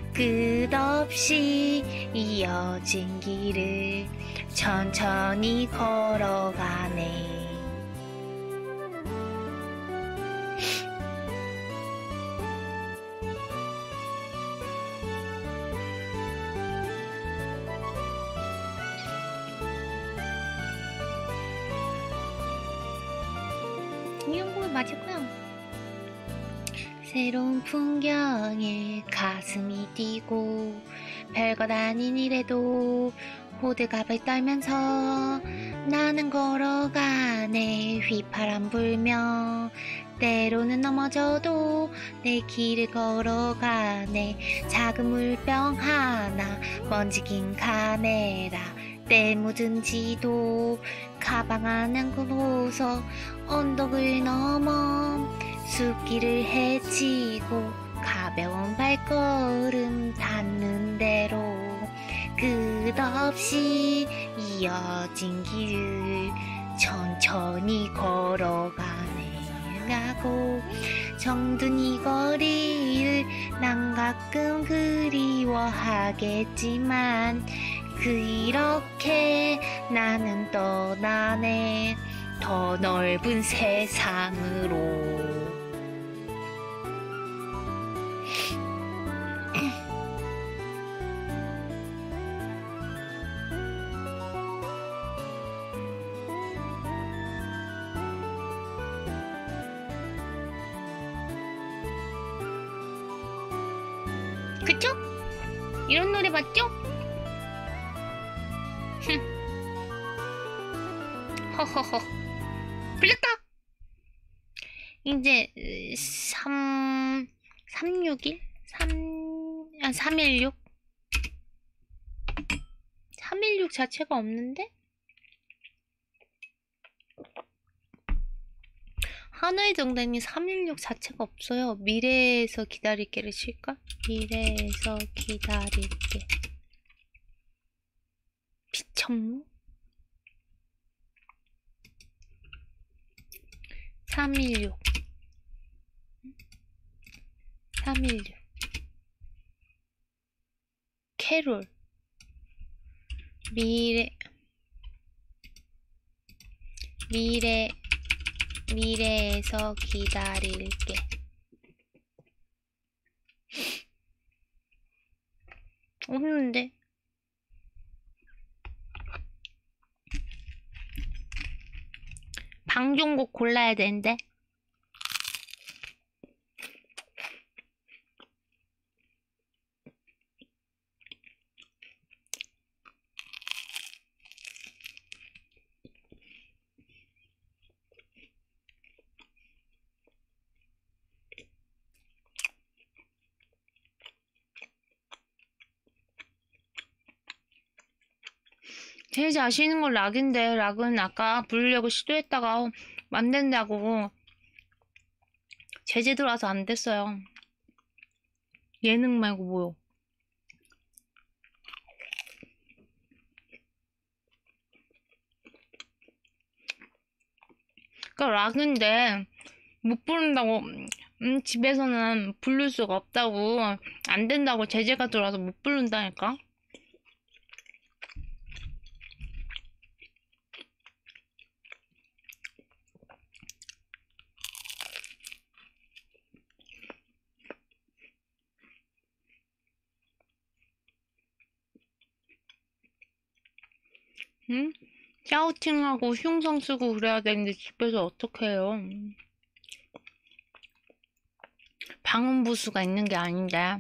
끝없이 이어진 길을 천천히 걸어가네. 이런 거 맞을까요? 새로운 풍경에 가슴이 뛰고 별것 아닌 일에도 호들갑을 떨면서 나는 걸어가네. 휘파람 불며 때로는 넘어져도 내 길을 걸어가네. 작은 물병 하나, 먼지 낀 카메라, 때 묻은 지도 가방 안에 꽂고서 언덕을 넘어 숲길을 헤치고 가벼운 발걸음 닿는 대로 끝없이 이어진 길을 천천히 걸어가네. 가고 정든 이 거리를 난 가끔 그리워하겠지만 그렇게 나는 떠나네. 더 넓은 세상으로. 그쵸? 이런 노래 맞죠? 허허허. 풀렸다! 이제 361? 316? 316 자체가 없는데? 하노이 정당이 316 자체가 없어요. 미래에서 기다릴게를 칠까? 미래에서 기다릴게. 비천무? 316 316 캐롤 미래에서 기다릴게. 없는데? 방종곡 골라야 되는데? 제일 자신 있는 건 락인데 락은 아까 부르려고 시도했다가 안 된다고 제재 들어와서 안 됐어요. 예능 말고 뭐요? 그러니까 락인데 못 부른다고 집에서는 부를 수가 없다고 안 된다고 제재가 들어와서 못 부른다니까. 응? 샤우팅하고 흉성 쓰고 그래야 되는데 집에서 어떻게 해요? 방음 부수가 있는 게 아닌데.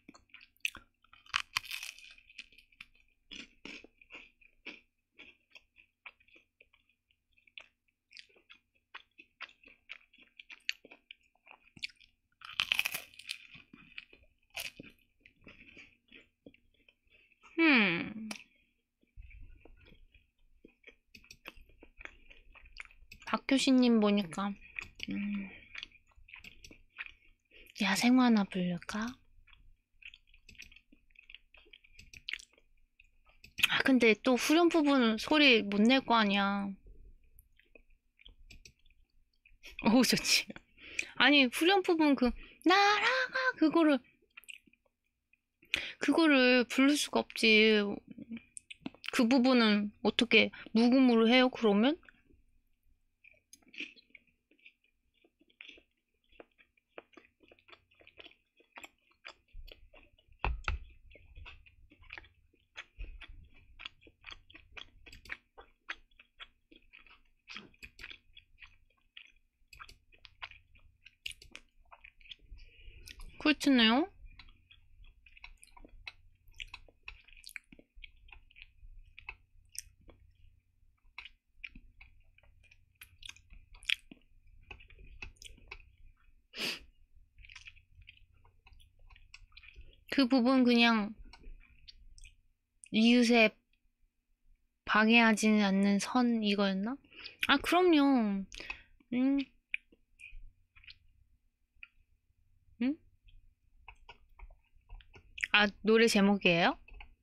박효신님 보니까 야생화나 부를까? 아 근데 또 후렴 부분 소리 못 낼 거 아니야. 오 좋지. 아니 후렴 부분 그 날아가 그거를 부를 수가 없지. 그 부분은 어떻게 녹음으로 해요 그러면? 그렇잖아요. 그 부분 그냥 이웃에 방해하지는 않는 선 이거였나? 아 그럼요. 응? 아 노래 제목이에요?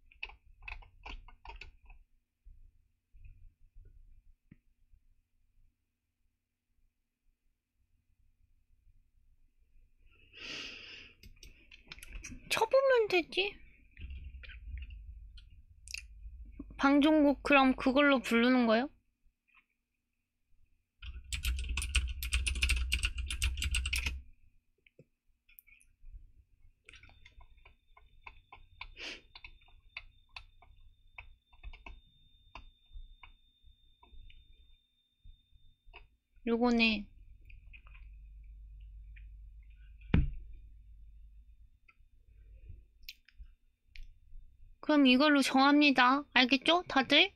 쳐보면 되지. 방종국 그럼 그걸로 부르는 거요? 요거네. 그럼 이걸로 정합니다. 알겠죠? 다들?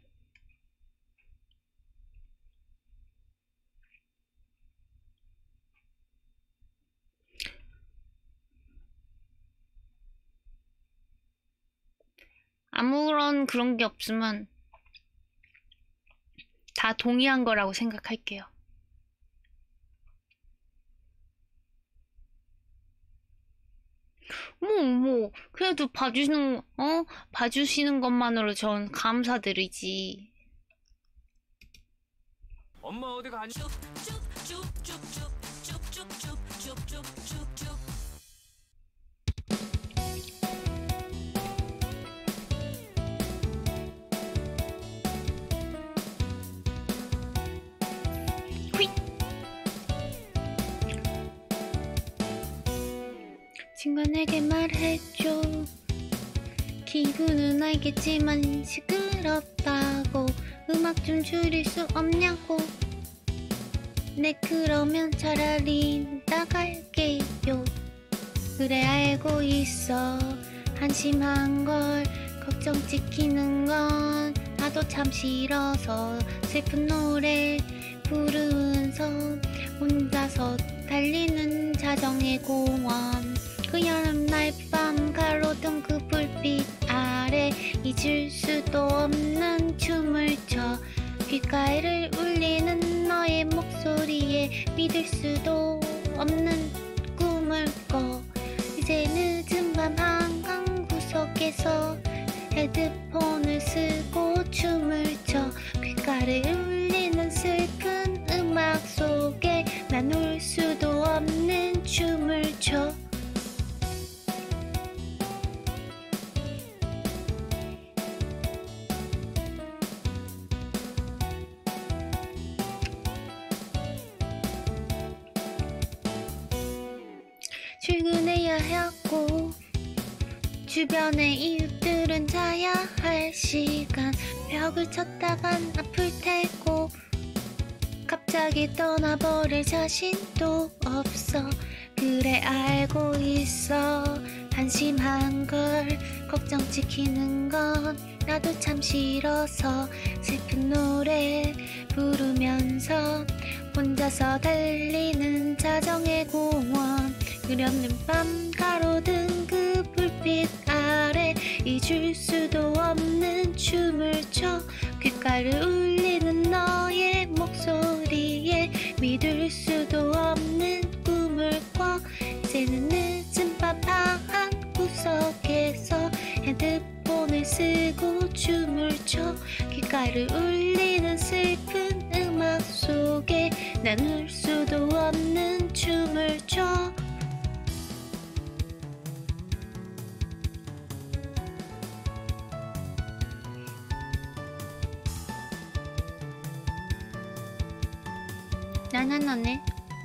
아무런 그런 게 없으면 다 동의한 거라고 생각할게요. 그래도 봐주시는 것만으로 전 감사드리지. 엄마 어디 가니? 친구에게 말해줘. 기분은 알겠지만 시끄럽다고. 음악 좀 줄일 수 없냐고. 네 그러면 차라리 나갈게요. 그래 알고 있어 한심한 걸 걱정 찍히는 건 나도 참 싫어서 슬픈 노래 부르면서 혼자서 달리는 자정의 공원. 그 여름 날 밤 가로등 그 불빛 아래 이 잊을 수도 없는 춤을 춰 귓가에를 울리는 너의 목소리에 믿을 수도 없는 꿈을 꿔 이제 늦은 밤 한강 구석에서 헤드폰을 쓰고 춤을 춰 귓가를 울리는 슬픈 음악 속에 난 울 수도 없는 춤을 춰 출근해야 하고 주변의 이웃들은 자야 할 시간 벽을 쳤다간 아플 테고 갑자기 떠나버릴 자신도 없어 그래 알고 있어 한심한 걸 걱정 지키는 건 나도 참 싫어서 슬픈 노래 부르면서 혼자서 달리는 자정의 공원 그려는 밤 가로등 그 불빛 아래 잊을 수도 없는 춤을 춰 귓가를 울리는 너의 목소리에 믿을 수도 없는 꿈을 꿔 이제는 늦은 밤 한 구석에서 핸드폰을 쓰고 춤을 춰 귓가를 울리는 슬픈 음악 속에 난 울 수도 없는 춤을 춰 나나나네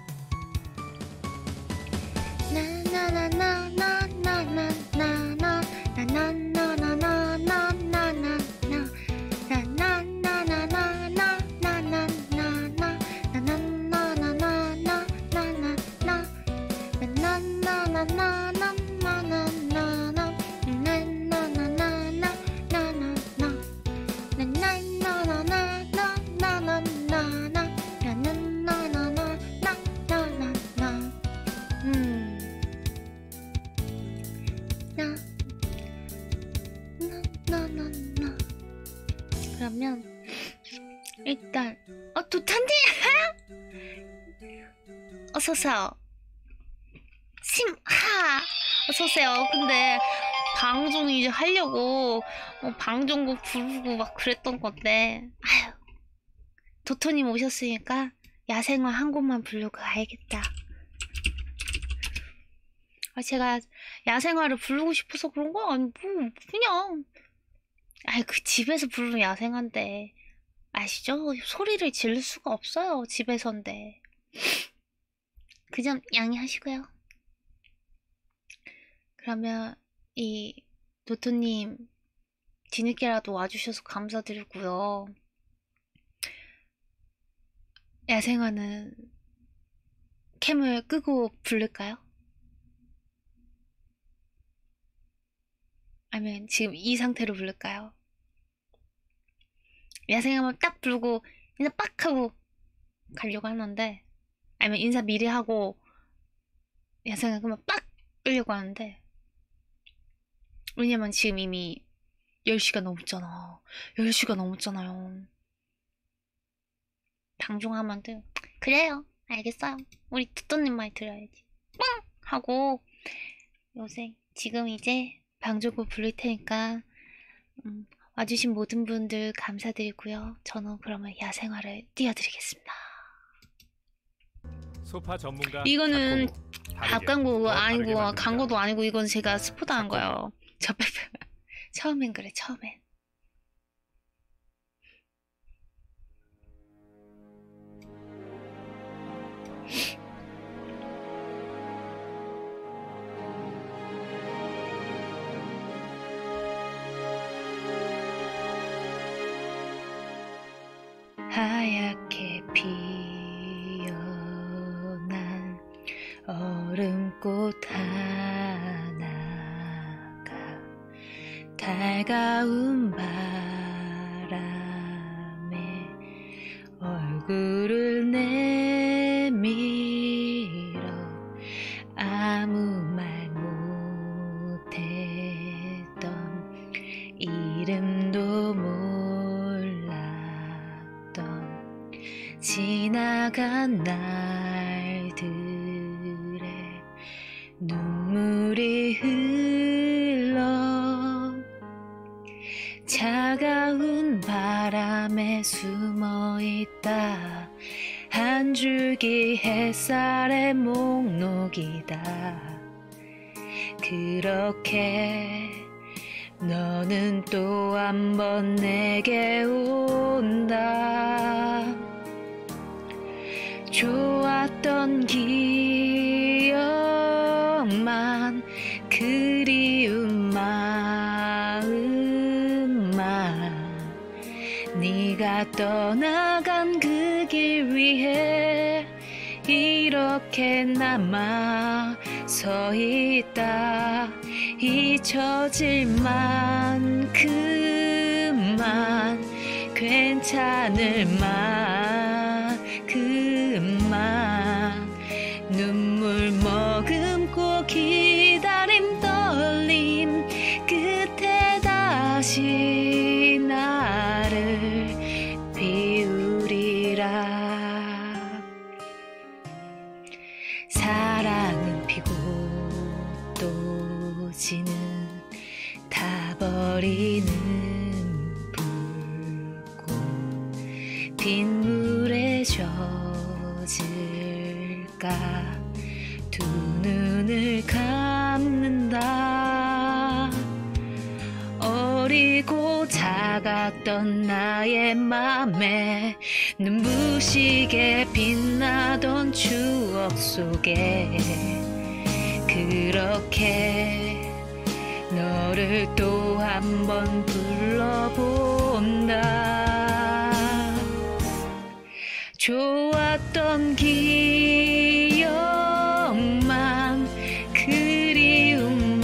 그러면 일단 도탄디 어서오세요 심하 어서오세요 근데 방송 이제 하려고 방송곡 부르고 막 그랬던 건데 아휴 도토님 오셨으니까 야생화 한 곡만 부르고 가야겠다 제가 야생화를 부르고 싶어서 그런 거 아니고 그냥 그 집에서 부르는 야생화인데 아시죠? 소리를 지를 수가 없어요 집에서인데 그 점 양해하시고요 그러면 이 도토님 뒤늦게라도 와주셔서 감사드리고요 야생화는 캠을 끄고 부를까요? 아니면 지금 이 상태로 부를까요? 야생하면 딱 부르고 인사 빡 하고 가려고 하는데 아니면 인사 미리 하고 야생하면 빡 끌려고 하는데 왜냐면 지금 이미 10시가 넘었잖아 10시가 넘었잖아요 방종하면 돼 그래요 알겠어요 우리 두또님 말 들어야지 뻥! 하고 요새 지금 이제 방종곡 부를 테니까 와주신 모든 분들 감사드리고요. 저는 그러면 야생화를 띄워드리겠습니다. 소파 전문가 이거는 밥 광고 아니고 만듭니다. 광고도 아니고 이건 제가 스포당한 거예요. 저 처음엔 그래 처음엔. 하얗게 피어난 얼음꽃 하나가 달가운 바람에 얼굴을 내밀어 아무 말 못했던 이 이름도 몰랐던 지나간 날들에 눈물이 흘러 차가운 바람에 숨어있다. 한 줄기 햇살의 목록이다. 그렇게 너는 또 한 번 내게 온다. 좋았던 기억만 그리운 마음만 네가 떠나간 그 길 위해 이렇게 남아 서 있다. 잊혀질 만큼만 괜찮을 만큼만 눈물 머금고 기다림 떨림 끝에 다시 나를 비우리라. 사랑은 피고 또 지는 타버리는 불꽃 빗물에 젖을까 두 눈을 감는다. 어리고 작았던 나의 맘에 눈부시게 빛나던 추억 속에 그렇게 너를 또 한 번 불러본다. 좋았던 기억만 그리운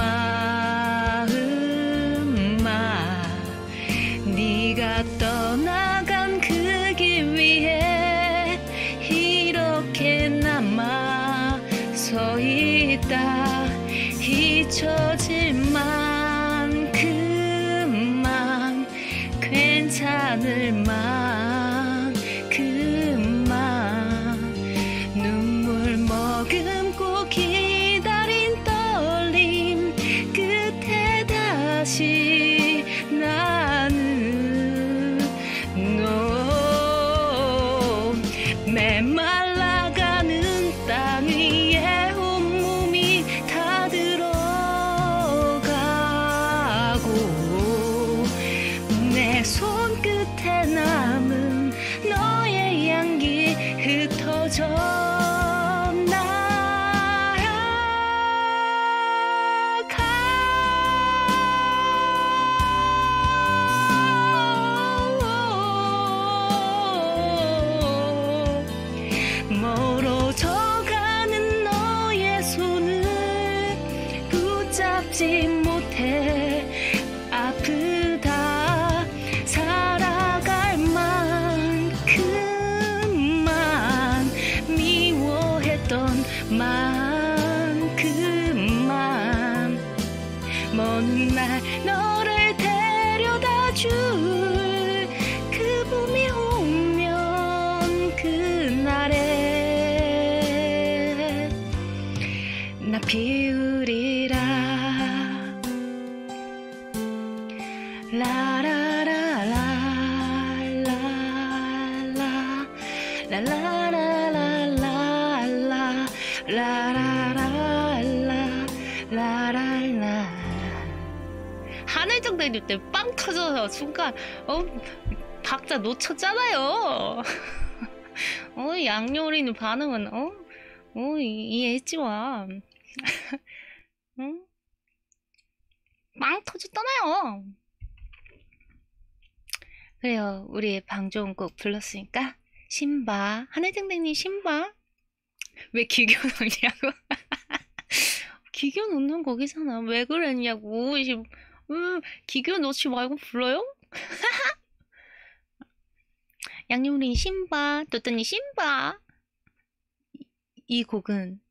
마음만 네가 떠나간 그 길 위해 이렇게 남아 서 있다. 잊혀질 만큼만 괜찮을 만큼만 눈물 머금고 기다린 떨림 끝에 다시 나는 너 메말라가는 땅 위에 온몸이 다 들어가고 내 손끝에 남은 너의 향기 흩어져 멀어져가는 너의 손을 붙잡지 못해 아프다. 살아갈 만큼만 미워했던 만큼만 먼 날 너를 데려다 줄 그 봄이 오면 그날에 나 비우리라. 라라라라라라 라라라라라라 라라라라라라 하늘정 대줄 때 빵 터져서 순간 박자 놓쳤잖아요. 양요리는 반응은 이해했지만 응? 빵 터졌잖아요. 그래요. 우리 방종 곡 불렀으니까 신바 하늘정대님 신바 왜 기교 넣냐고. 기교 넣는 곡이잖아. 왜 그랬냐고. 기교 넣지 말고 불러요? 양요리 신바 또또니 신바. 이 곡은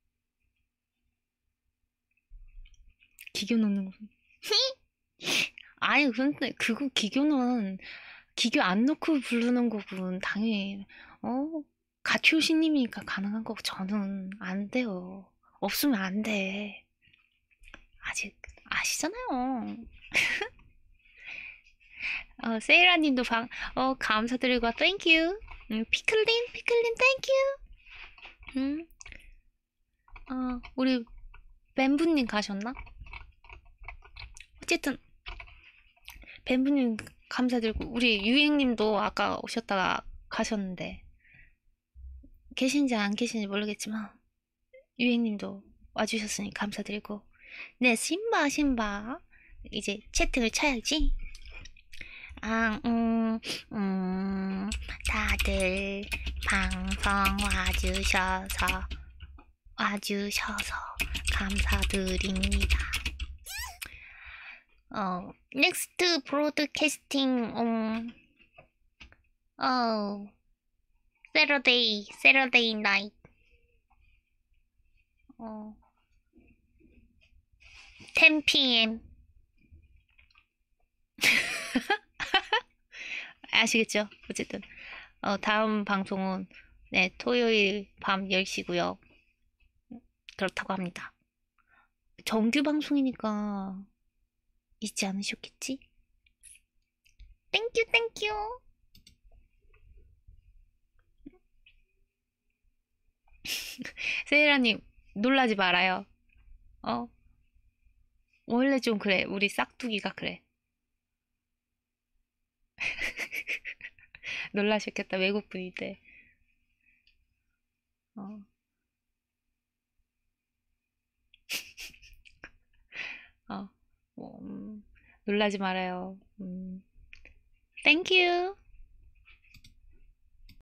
기교 넣는 곡. 아니, 근데 그거 기교 안 넣고 부르는 곡은 당연히, 어, 가초시님이니까 가능한 거고, 저는 안 돼요. 없으면 안 돼. 아직, 아시잖아요. 세이라님도 감사드리고, 땡큐. 피클린, 땡큐. 우리 뱀부님 가셨나? 어쨌든, 뱀부님 감사드리고, 우리 유행님도 아까 오셨다가 가셨는데, 계신지 안 계신지 모르겠지만, 유행님도 와주셨으니 감사드리고, 네, 신바. 이제 채팅을 쳐야지. 다들 방송 와주셔서 감사드립니다. 넥스트 브로드캐스팅, Saturday night, 10 p.m. 아시겠죠? 어쨌든 다음 방송은 네, 토요일 밤 10시고요. 그렇다고 합니다. 정규 방송이니까 잊지 않으셨겠지? 땡큐. 세이라님 놀라지 말아요. 원래 좀 그래. 우리 싹두기가 그래. 놀라셨겠다. 외국분일 때. 놀라지 말아요. 땡큐.